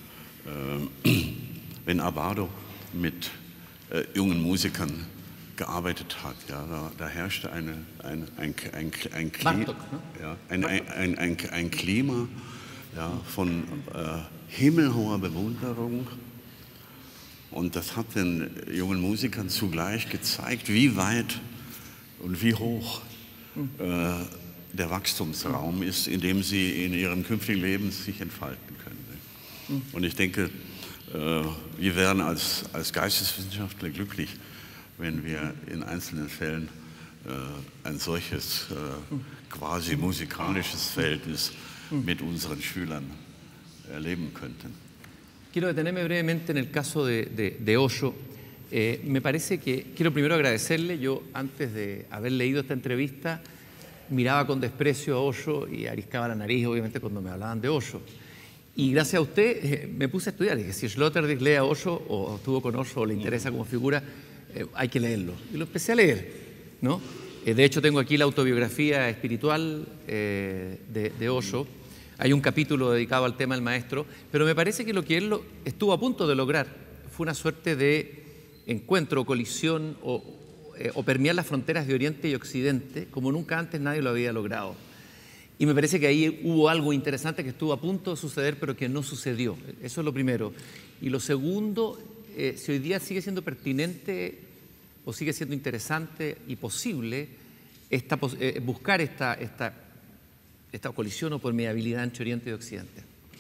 wenn Abbado mit äh, jungen Musikern gearbeitet hat, ja, da, da herrschte eine, ein, ein, ein, ein, Klima, ja, ein, ein, ein, ein, ein Klima ja, von äh, himmelhoher Bewunderung. Und das hat den jungen Musikern zugleich gezeigt, wie weit und wie hoch äh, der Wachstumsraum ist, in dem sie in ihrem künftigen Leben sich entfalten können. Und ich denke, äh, wir wären als, als Geisteswissenschaftler glücklich, wenn wir in einzelnen Fällen äh, ein solches äh, quasi musikalisches Verhältnis mit unseren Schülern erleben könnten. Quiero detenerme brevemente en el caso de, de, de Osho. Eh, me parece que quiero primero agradecerle. Yo, antes de haber leído esta entrevista, miraba con desprecio a Osho y ariscaba la nariz, obviamente, cuando me hablaban de Osho. Y gracias a usted eh, me puse a estudiar. Dije, si Sloterdijk lee a Osho o estuvo con Osho o le interesa como figura, eh, hay que leerlo. Y lo empecé a leer, ¿no? Eh, de hecho, tengo aquí la autobiografía espiritual eh, de, de Osho. Hay un capítulo dedicado al tema del maestro, pero me parece que lo que él lo, estuvo a punto de lograr fue una suerte de encuentro, colisión o, eh, o permear las fronteras de Oriente y Occidente como nunca antes nadie lo había logrado. Y me parece que ahí hubo algo interesante que estuvo a punto de suceder, pero que no sucedió. Eso es lo primero. Y lo segundo, eh, si hoy día sigue siendo pertinente o sigue siendo interesante y posible esta, eh, buscar esta... esta esta colisión o permeabilidad entre Oriente y Occidente.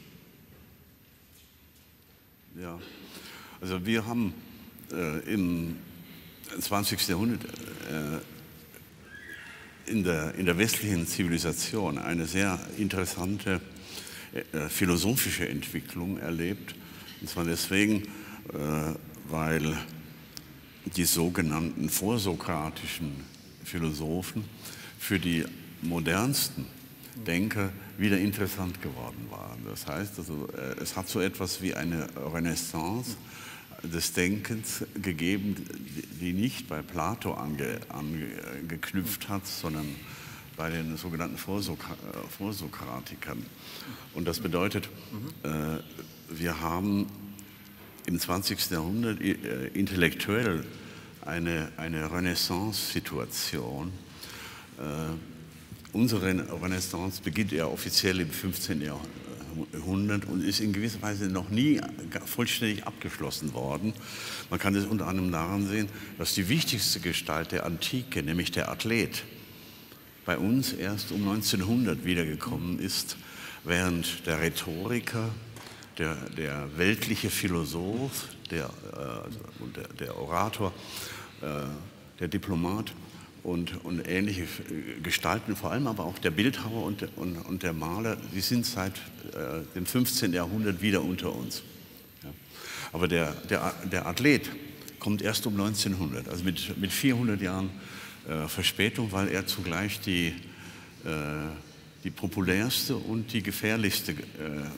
Ja, also wir haben äh, im zwanzigsten Jahrhundert äh, in, der, in der westlichen Zivilisation eine sehr interessante äh, philosophische Entwicklung erlebt. Und zwar deswegen, äh, weil die sogenannten vorsokratischen Philosophen für die modernsten Denker wieder interessant geworden waren. Das heißt, also, es hat so etwas wie eine Renaissance des Denkens gegeben, die nicht bei Plato ange, angeknüpft hat, sondern bei den sogenannten Vorsokra Vorsokratikern. Und das bedeutet, äh, wir haben im zwanzigsten Jahrhundert äh, intellektuell eine, eine Renaissance-Situation. Äh, Unsere Renaissance beginnt ja offiziell im fünfzehnten Jahrhundert und ist in gewisser Weise noch nie vollständig abgeschlossen worden. Man kann es unter anderem daran sehen, dass die wichtigste Gestalt der Antike, nämlich der Athlet, bei uns erst um neunzehnhundert wiedergekommen ist, während der Rhetoriker, der, der weltliche Philosoph, der, äh, der, der Orator, äh, der Diplomat, Und, und ähnliche Gestalten, vor allem aber auch der Bildhauer und, und, und der Maler, die sind seit äh, dem fünfzehnten Jahrhundert wieder unter uns. Ja. Aber der, der, der Athlet kommt erst um neunzehnhundert, also mit, mit vierhundert Jahren äh, Verspätung, weil er zugleich die, äh, die populärste und die gefährlichste äh,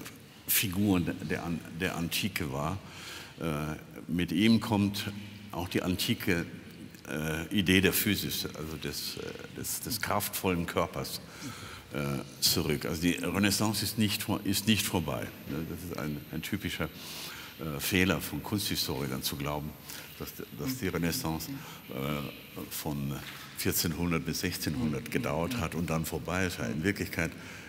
Figur der, der Antike war. Äh, mit ihm kommt auch die antike Äh, Idee der Physis, also des, des, des kraftvollen Körpers, äh, zurück. Also die Renaissance ist nicht, ist nicht vorbei. Das ist ein, ein typischer äh, Fehler von Kunsthistorikern zu glauben, dass, dass die Renaissance äh, von vierzehnhundert bis sechzehnhundert gedauert hat und dann vorbei ist. In Wirklichkeit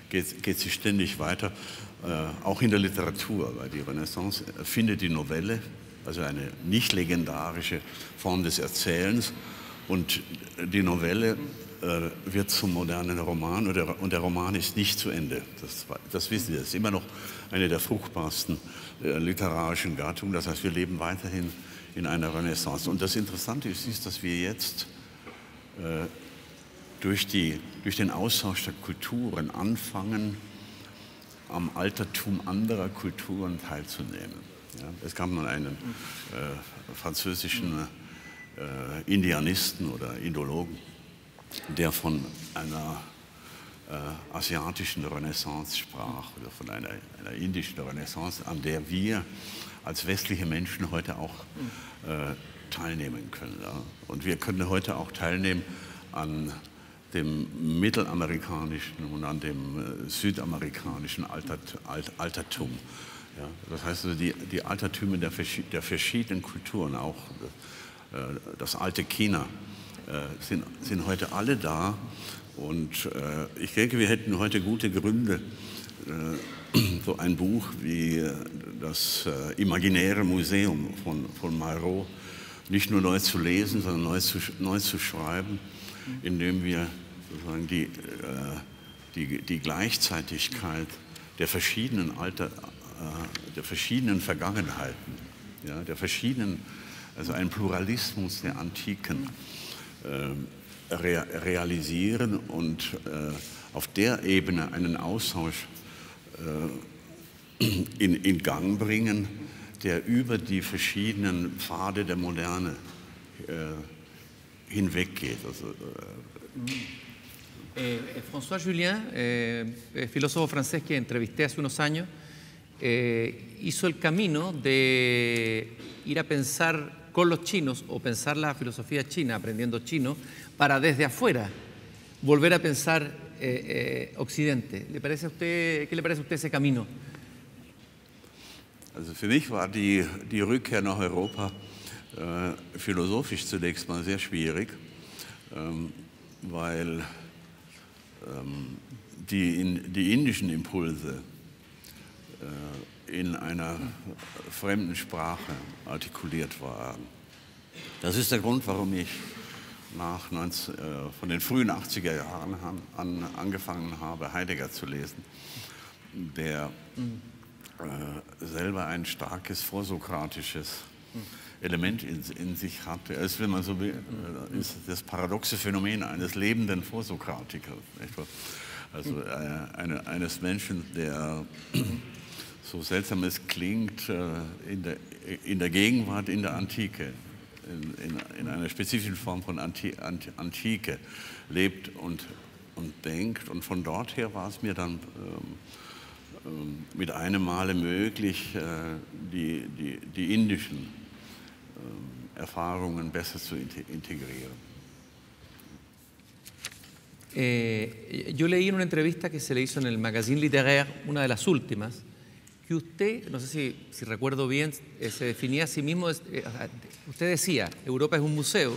geht, geht sie ständig weiter, äh, auch in der Literatur, weil die Renaissance erfindet die Novelle, also eine nicht legendarische Form des Erzählens, und die Novelle äh, wird zum modernen Roman, und der, und der Roman ist nicht zu Ende. Das, das wissen wir, das ist immer noch eine der fruchtbarsten äh, literarischen Gattungen. Das heißt, wir leben weiterhin in einer Renaissance. Und das Interessante ist, ist dass wir jetzt äh, durch, die, durch den Austausch der Kulturen anfangen, am Altertum anderer Kulturen teilzunehmen. Ja, es gab mal einen äh, französischen äh, Indianisten oder Indologen, der von einer äh, asiatischen Renaissance sprach oder von einer, einer indischen Renaissance, an der wir als westliche Menschen heute auch äh, teilnehmen können. Ja. Und wir können heute auch teilnehmen an dem mittelamerikanischen und an dem äh, südamerikanischen Altert, Alt, Altertum. Ja. Das heißt, also die, die Altertümer der, der verschiedenen Kulturen, auch äh, das alte China, äh, sind, sind heute alle da. Und äh, ich denke, wir hätten heute gute Gründe, äh, so ein Buch wie das äh, Imaginäre Museum von, von Malraux nicht nur neu zu lesen, sondern neu zu, neu zu schreiben, indem wir sozusagen die, äh, die, die Gleichzeitigkeit der verschiedenen, Alter, äh, der verschiedenen Vergangenheiten, ja, der verschiedenen, also einen Pluralismus der Antiken äh, rea realisieren und äh, auf der Ebene einen Austausch äh, in, in Gang bringen, der über die verschiedenen Pfade der Moderne äh, hinweggeht. Also, äh, eh, François Julien, eh, filósofo francés que entrevisté hace unos años, eh, hizo el camino de ir a pensar con los chinos o pensar la filosofía china aprendiendo chino para desde afuera volver a pensar eh, eh, Occidente. ¿Le parece a usted, ¿Qué le parece a usted ese camino? Also für mich war die, die Rückkehr nach Europa äh, philosophisch zunächst mal sehr schwierig, ähm, weil ähm, die, in, die indischen Impulse äh, in einer fremden Sprache artikuliert waren. Das ist der Grund, warum ich nach neunzehn, äh, von den frühen achtziger Jahren an, an angefangen habe, Heidegger zu lesen, der äh, selber ein starkes vorsokratisches Element in, in sich hatte. Es ist, wenn man so will, äh, ist das paradoxe Phänomen eines lebenden Vorsokratikers. Also äh, eine, eines Menschen, der, so seltsam es klingt, äh, in, der, in der Gegenwart, in der Antike, in, in, in einer spezifischen Form von Anti, Anti, Antike lebt und, und denkt. Und von dort her war es mir dann ähm, mit einem Male möglich, die, die, die indischen Erfahrungen besser zu integrieren. Eh, yo leí en una entrevista que se le hizo en el Magazine Littéraire, una de las últimas, que usted, no sé si, si recuerdo bien, eh, se definía a sí mismo, eh, usted decía, Europa es un museo,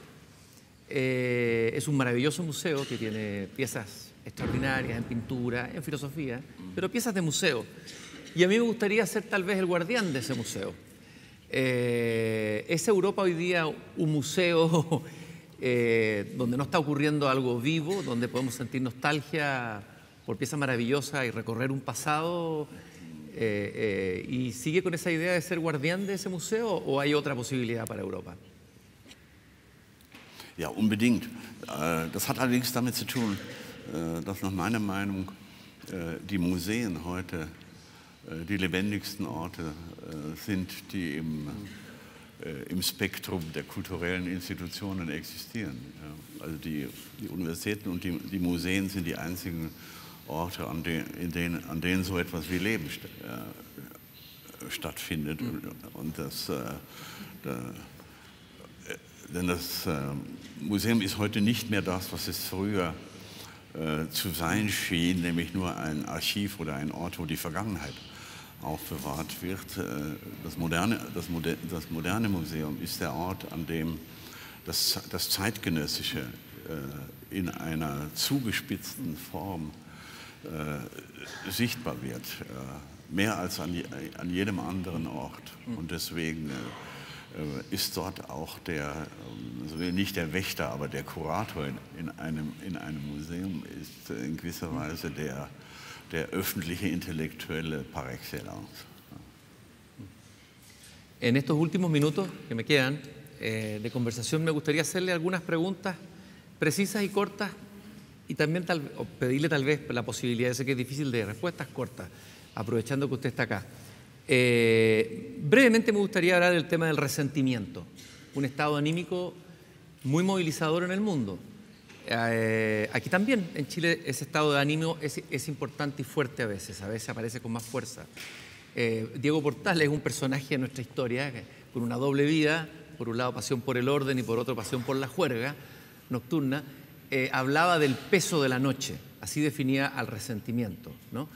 eh, es un maravilloso museo que tiene piezas extraordinarias en pintura, en filosofía, pero piezas de museo. Y a mí me gustaría ser tal vez el guardián de ese museo. Eh, ¿Es Europa hoy día un museo eh, donde no está ocurriendo algo vivo, donde podemos sentir nostalgia por piezas maravillosas y recorrer un pasado? Eh, eh, ¿Y sigue con esa idea de ser guardián de ese museo o hay otra posibilidad para Europa? Ja, unbedingt. Das hat allerdings damit zu tun, dass nach meiner Meinung die Museen heute die lebendigsten Orte sind, die im, im Spektrum der kulturellen Institutionen existieren. Also die, die Universitäten und die, die Museen sind die einzigen Orte, an, de, in denen, an denen so etwas wie Leben st äh, stattfindet. Mhm. Und das, äh, da, denn das äh, Museum ist heute nicht mehr das, was es früher äh, zu sein schien, nämlich nur ein Archiv oder ein Ort, wo die Vergangenheit aufbewahrt wird. Äh, das, moderne, das, Moder das moderne Museum ist der Ort, an dem das, das Zeitgenössische äh, in einer zugespitzten Form äh, sichtbar wird, äh, mehr als an, je, an jedem anderen Ort. Und deswegen äh, ist dort auch der, also nicht der Wächter, aber der Kurator in, in, einem, in einem Museum ist in gewisser Weise der, der öffentliche Intellektuelle par excellence. En estos últimos minutos que me quedan eh, de conversación me gustaría hacerle algunas preguntas precisas y cortas y también tal, o pedirle tal vez la posibilidad, sé que es difícil, de respuestas cortas, aprovechando que usted está acá. Eh, brevemente me gustaría hablar del tema del resentimiento, un estado anímico muy movilizador en el mundo. Eh, aquí también, en Chile, ese estado de ánimo es, es importante y fuerte a veces, a veces aparece con más fuerza. Eh, Diego Portales es un personaje de nuestra historia con una doble vida, por un lado pasión por el orden y por otro pasión por la juerga nocturna. Eh, hablaba del peso de la noche, así definía al resentimiento, ¿no?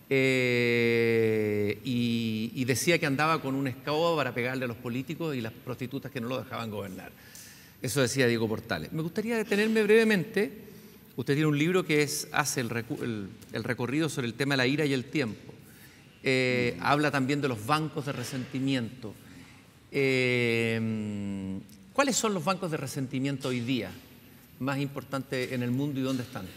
Eh, y, y decía que andaba con una escoba para pegarle a los políticos y las prostitutas que no lo dejaban gobernar. Eso decía Diego Portales. Me gustaría detenerme brevemente. Usted tiene un libro que es, hace el, el, el recorrido sobre el tema de la ira y el tiempo. Eh, habla también de los bancos de resentimiento. Eh, ¿Cuáles son los bancos de resentimiento hoy día más importantes en el mundo y dónde están?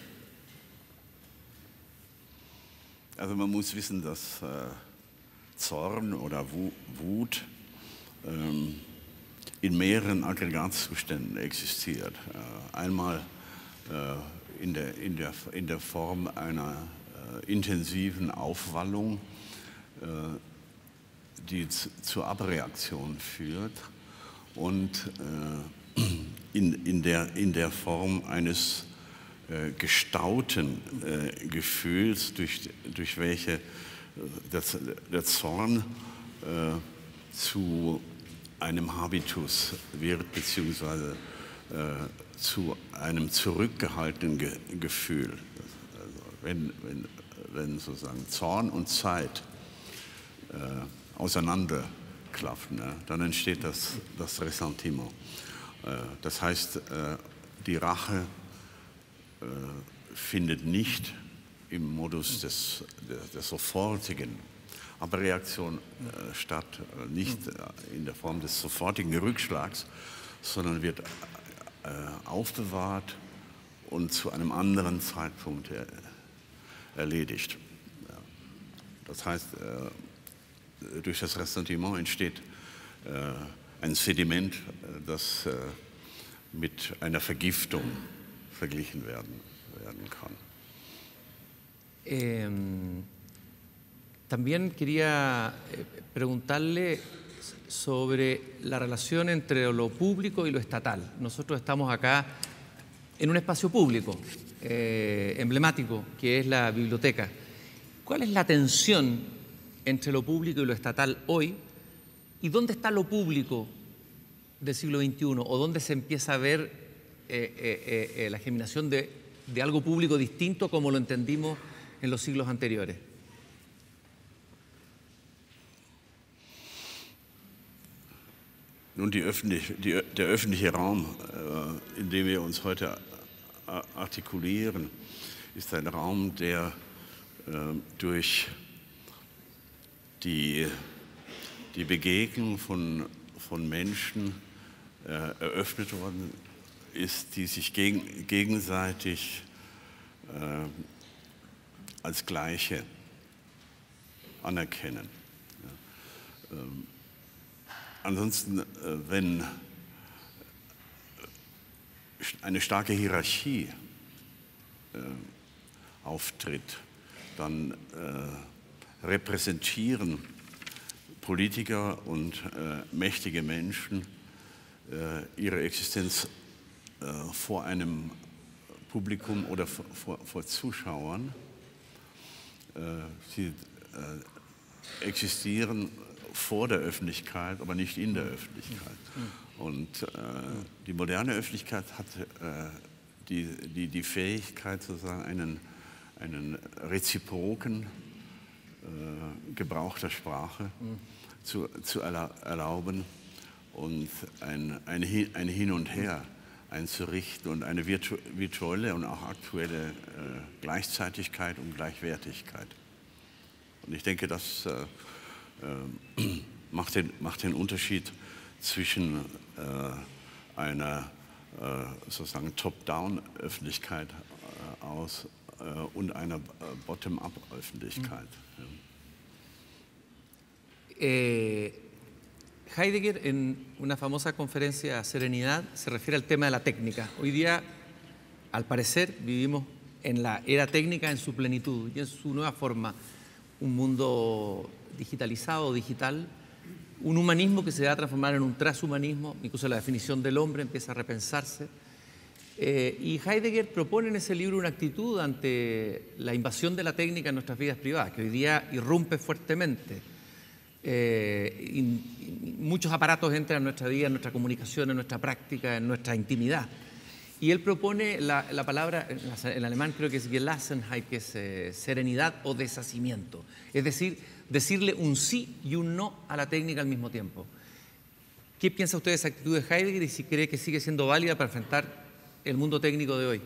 Also man muss wissen, dass äh, Zorn oder Wut ähm, in mehreren Aggregatzuständen existiert. Äh, einmal äh, in, der, in, der, in der Form einer äh, intensiven Aufwallung, äh, die zu, zur Abreaktion führt, und äh, in, in, der, in der Form eines äh, gestauten äh, Gefühls, durch, durch welche äh, das, der Zorn äh, zu einem Habitus wird, beziehungsweise äh, zu einem zurückgehaltenen Ge Gefühl. Also wenn, wenn, wenn sozusagen Zorn und Zeit äh, auseinanderklaffen, ja, dann entsteht das, das Ressentiment. Äh, das heißt, äh, die Rache äh, findet nicht im Modus des, der, der sofortigen Abreaktion äh, statt, äh, nicht äh, in der Form des sofortigen Rückschlags, sondern wird äh, aufbewahrt und zu einem anderen Zeitpunkt er, erledigt. Ja. Das heißt, äh, durch das Ressentiment entsteht äh, ein Sediment, das äh, mit einer Vergiftung verglichen werden, werden kann. Eh, también quería preguntarle sobre la relación entre lo público y lo estatal. Nosotros estamos acá en un espacio público, eh, emblemático, que es la biblioteca. ¿Cuál es la tensión entre lo público y lo estatal hoy? ¿Y dónde está lo público del siglo veintiuno? ¿O dónde se empieza a ver eh, eh, eh, la germinación de, de algo público distinto como lo entendimos en los siglos anteriores? Nun, die öffentliche, die, der öffentliche Raum, äh, in dem wir uns heute artikulieren, ist ein Raum, der äh, durch die, die Begegnung von, von Menschen äh, eröffnet worden ist, die sich gegen, gegenseitig äh, als Gleiche anerkennen. Ja. Ähm, ansonsten, äh, wenn eine starke Hierarchie äh, auftritt, dann äh, repräsentieren Politiker und äh, mächtige Menschen äh, ihre Existenz äh, vor einem Publikum oder vor, vor Zuschauern. Äh, sie äh, existieren vor der Öffentlichkeit, aber nicht in der Öffentlichkeit. Und äh, die moderne Öffentlichkeit hat äh, die, die, die Fähigkeit, sozusagen einen, einen reziproken äh, Gebrauch der Sprache mhm. zu, zu erla erlauben und ein, ein, ein Hin und Her einzurichten und eine virtu virtuelle und auch aktuelle äh, Gleichzeitigkeit und Gleichwertigkeit. Und ich denke, das äh, äh, macht, den, macht den Unterschied zwischen äh, einer äh, sozusagen Top-Down-Öffentlichkeit äh, aus äh, und einer äh, Bottom-Up-Öffentlichkeit. Mhm. Ja. Eh, Heidegger, en una famosa conferencia Serenidad, se refiere al tema de la técnica. Hoy día, al parecer, vivimos en la era técnica en su plenitud y en su nueva forma. Un mundo digitalizado, digital, un humanismo que se va a transformar en un transhumanismo, incluso la definición del hombre empieza a repensarse. Eh, y Heidegger propone en ese libro una actitud ante la invasión de la técnica en nuestras vidas privadas, que hoy día irrumpe fuertemente. Eh, in, in, muchos aparatos entran en nuestra vida, en nuestra comunicación, en nuestra práctica, en nuestra intimidad. Y él propone la, la palabra, en alemán creo que es Gelassenheit, que es eh, serenidad o deshacimiento. Es decir, decirle un sí y un no a la técnica al mismo tiempo. ¿Qué piensa usted de esa actitud de Heidegger y si cree que sigue siendo válida para enfrentar el mundo técnico de hoy?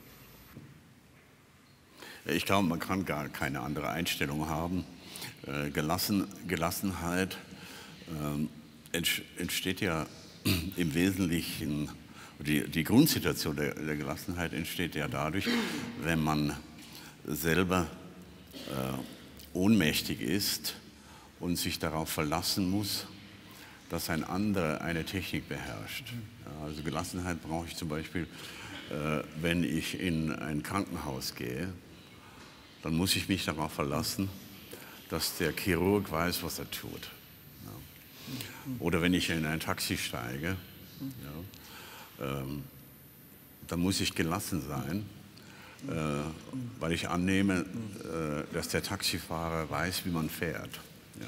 Ich glaube, man kann gar keine andere Einstellung haben. Äh, Gelassen, Gelassenheit äh, entsteht ja im Wesentlichen, die, die Grundsituation der, der Gelassenheit entsteht ja dadurch, wenn man selber äh, ohnmächtig ist und sich darauf verlassen muss, dass ein anderer eine Technik beherrscht. Ja, also Gelassenheit brauche ich zum Beispiel, äh, wenn ich in ein Krankenhaus gehe, dann muss ich mich darauf verlassen, dass der Chirurg weiß, was er tut. Ja. Oder wenn ich in ein Taxi steige, ja, ähm, dann muss ich gelassen sein, äh, weil ich annehme, äh, dass der Taxifahrer weiß, wie man fährt. Ja.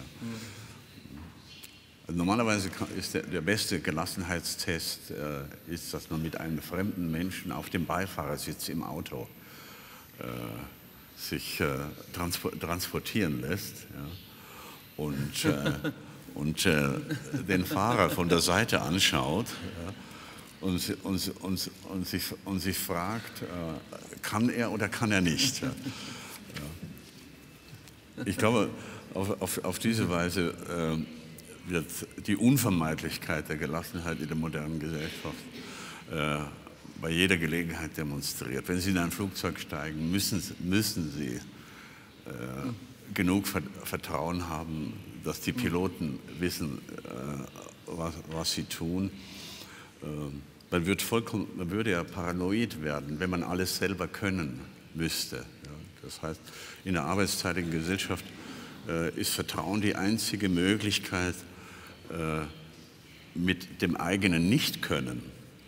Also normalerweise ist der, der beste Gelassenheitstest, äh, ist, dass man mit einem fremden Menschen auf dem Beifahrersitz im Auto äh, sich äh, transportieren lässt, ja, und, äh, und äh, den Fahrer von der Seite anschaut, ja, und, und, und, und, sich, und sich fragt, äh, kann er oder kann er nicht. Ja. Ja. Ich glaube, auf, auf, auf diese Weise äh, wird die Unvermeidlichkeit der Gelassenheit in der modernen Gesellschaft äh, bei jeder Gelegenheit demonstriert. Wenn Sie in ein Flugzeug steigen, müssen, müssen Sie äh, genug Vertrauen haben, dass die Piloten wissen, äh, was, was sie tun. Äh, man, wird vollkommen, man würde ja paranoid werden, wenn man alles selber können müsste. Ja. Das heißt, in der arbeitsteiligen Gesellschaft äh, ist Vertrauen die einzige Möglichkeit, äh, mit dem eigenen Nichtkönnen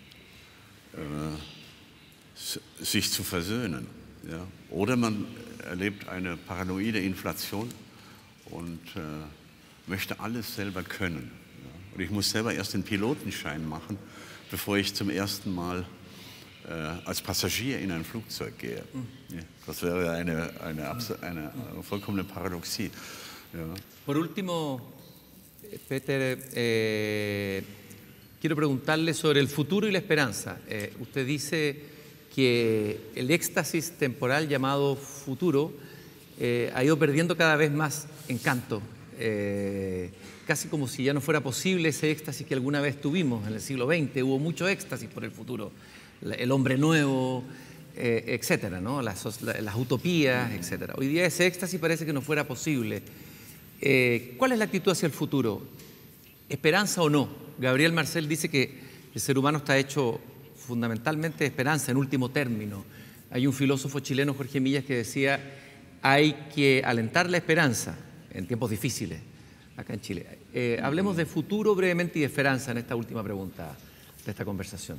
sich zu versöhnen. Ja. Oder man erlebt eine paranoide Inflation und äh, möchte alles selber können. Ja. Und ich muss selber erst den Pilotenschein machen, bevor ich zum ersten Mal äh, als Passagier in ein Flugzeug gehe. Mhm. Ja. Das wäre eine, eine, eine, eine vollkommene Paradoxie. Ja. Por último, Peter, eh, quiero preguntarle sobre el futuro y la esperanza. Eh, usted dice que el éxtasis temporal llamado futuro eh, ha ido perdiendo cada vez más encanto, eh, casi como si ya no fuera posible ese éxtasis que alguna vez tuvimos en el siglo veinte. Hubo mucho éxtasis por el futuro, el hombre nuevo, eh, etcétera, ¿no? las, las utopías, etcétera. Hoy día ese éxtasis parece que no fuera posible. Eh, ¿Cuál es la actitud hacia el futuro? ¿Esperanza o no? Gabriel Marcel dice que el ser humano está hecho fundamentalmente de esperanza, en último término. Hay un filósofo chileno, Jorge Millas, que decía hay que alentar la esperanza en tiempos difíciles acá en Chile. Eh, hablemos de futuro brevemente y de esperanza en esta última pregunta de esta conversación.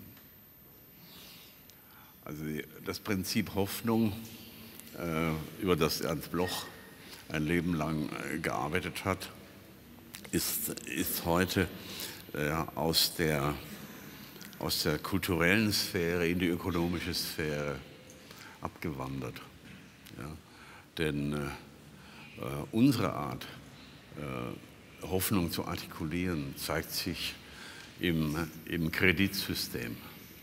Also das Prinzip Hoffnung, äh, über das Ernst Bloch ein Leben lang äh, gearbeitet hat, ist, ist heute äh, aus, der, aus der kulturellen Sphäre in die ökonomische Sphäre abgewandert. Ja? Denn äh, unsere Art, äh, Hoffnung zu artikulieren, zeigt sich im, im Kreditsystem.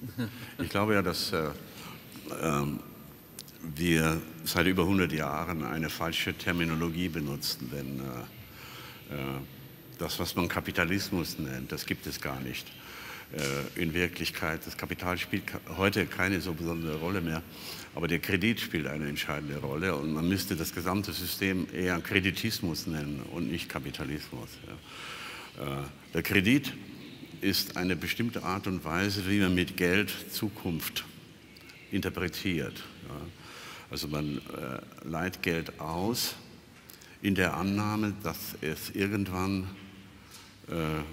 Ich glaube ja, dass äh, äh, wir seit über hundert Jahren eine falsche Terminologie benutzen, denn äh, äh, das, was man Kapitalismus nennt, das gibt es gar nicht. Äh, in Wirklichkeit, das Kapital spielt heute keine so besondere Rolle mehr, aber der Kredit spielt eine entscheidende Rolle und man müsste das gesamte System eher Kreditismus nennen und nicht Kapitalismus. Ja. Äh, der Kredit ist eine bestimmte Art und Weise, wie man mit Geld Zukunft interpretiert. Ja. Also man äh, leiht Geld aus in der Annahme, dass es irgendwann äh,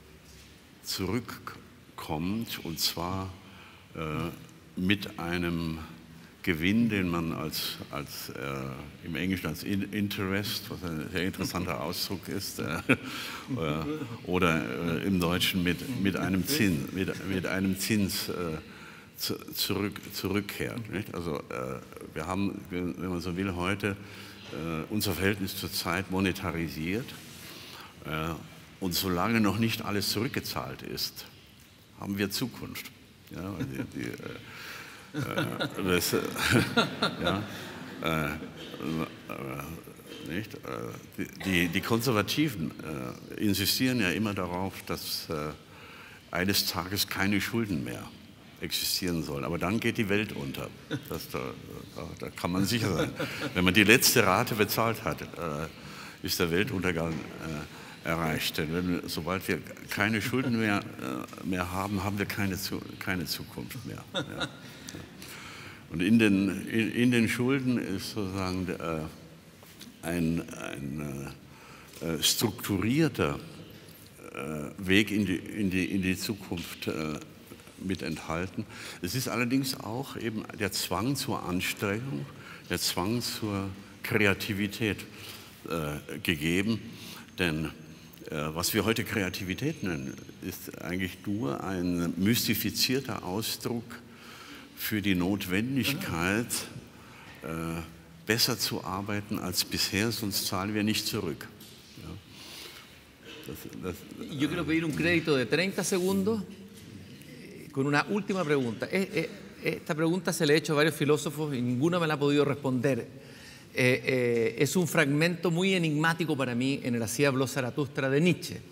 zurückkommt, und zwar äh, mit einem Gewinn, den man als, als äh, im Englischen als Interest, was ein sehr interessanter Ausdruck ist, äh, oder äh, im Deutschen mit, mit einem Zins, mit, mit einem Zins äh, zu, zurück, zurückkehrt. Nicht? Also äh, wir haben, wenn man so will, heute äh, unser Verhältnis zur Zeit monetarisiert. Äh, und solange noch nicht alles zurückgezahlt ist, haben wir Zukunft. Ja, die, die, äh, äh, das, äh, ja, äh, äh, nicht? Die, die, die Konservativen äh, insistieren ja immer darauf, dass äh, eines Tages keine Schulden mehr existieren sollen. Aber dann geht die Welt unter. Das, da, da, da kann man sicher sein. Wenn man die letzte Rate bezahlt hat, äh, ist der Weltuntergang äh, erreicht. Denn wenn, sobald wir keine Schulden mehr, äh, mehr haben, haben wir keine, keine Zukunft mehr. Ja. Und in den, in, in den Schulden ist sozusagen äh, ein, ein äh, strukturierter äh, Weg in die, in die, in die Zukunft äh, mit enthalten. Es ist allerdings auch eben der Zwang zur Anstrengung, der Zwang zur Kreativität äh, gegeben, denn äh, was wir heute Kreativität nennen, ist eigentlich nur ein mystifizierter Ausdruck für die Notwendigkeit, äh, besser zu arbeiten als bisher, sonst zahlen wir nicht zurück. Ja. Das, das, äh, Yo quiero pedir un crédito de treinta segundos con una última pregunta. Esta pregunta se le he hecho a varios filósofos y ninguno me la ha podido responder. Eh, eh, es un fragmento muy enigmático para mí en el Así habló Zaratustra de Nietzsche,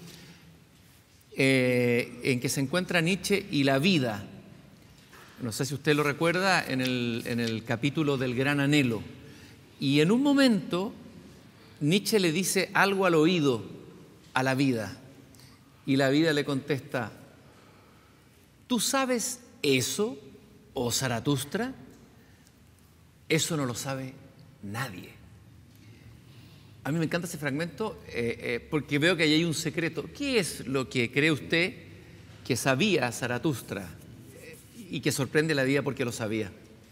eh, en que se encuentra Nietzsche y la vida. No sé si usted lo recuerda en el, en el capítulo del gran anhelo. Y en un momento Nietzsche le dice algo al oído a la vida y la vida le contesta: ¿tú sabes eso, oh Zaratustra? Eso no lo sabe nadie. A mí me encanta ese fragmento eh, eh, porque veo que ahí hay un secreto. ¿Qué es lo que cree usted que sabía Zaratustra eh, y que sorprende la vida porque lo sabía?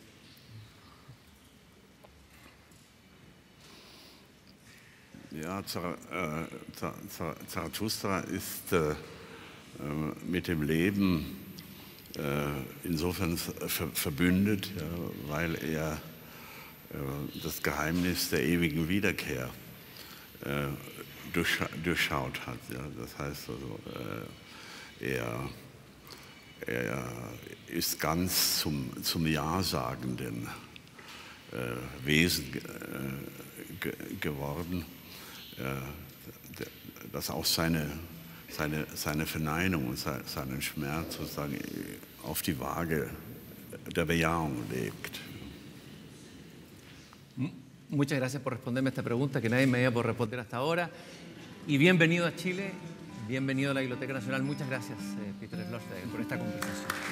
Ja, Zarathustra ist äh, mit dem Leben äh, insofern ver verbündet, ja, weil er äh, das Geheimnis der ewigen Wiederkehr äh, durchscha durchschaut hat. Ja. Das heißt also, äh, er, er ist ganz zum, zum Ja-sagenden äh, Wesen äh, ge geworden, dass auch seine, seine, seine Verneinung und seinen Schmerz sozusagen auf die Waage der Bejahung legt. Muchas gracias por responderme esta pregunta que nadie me había por responder hasta ahora. Y bienvenido a Chile, bienvenido a la Biblioteca Nacional. Muchas gracias, eh, Peter Sloterdijk, por esta conversación.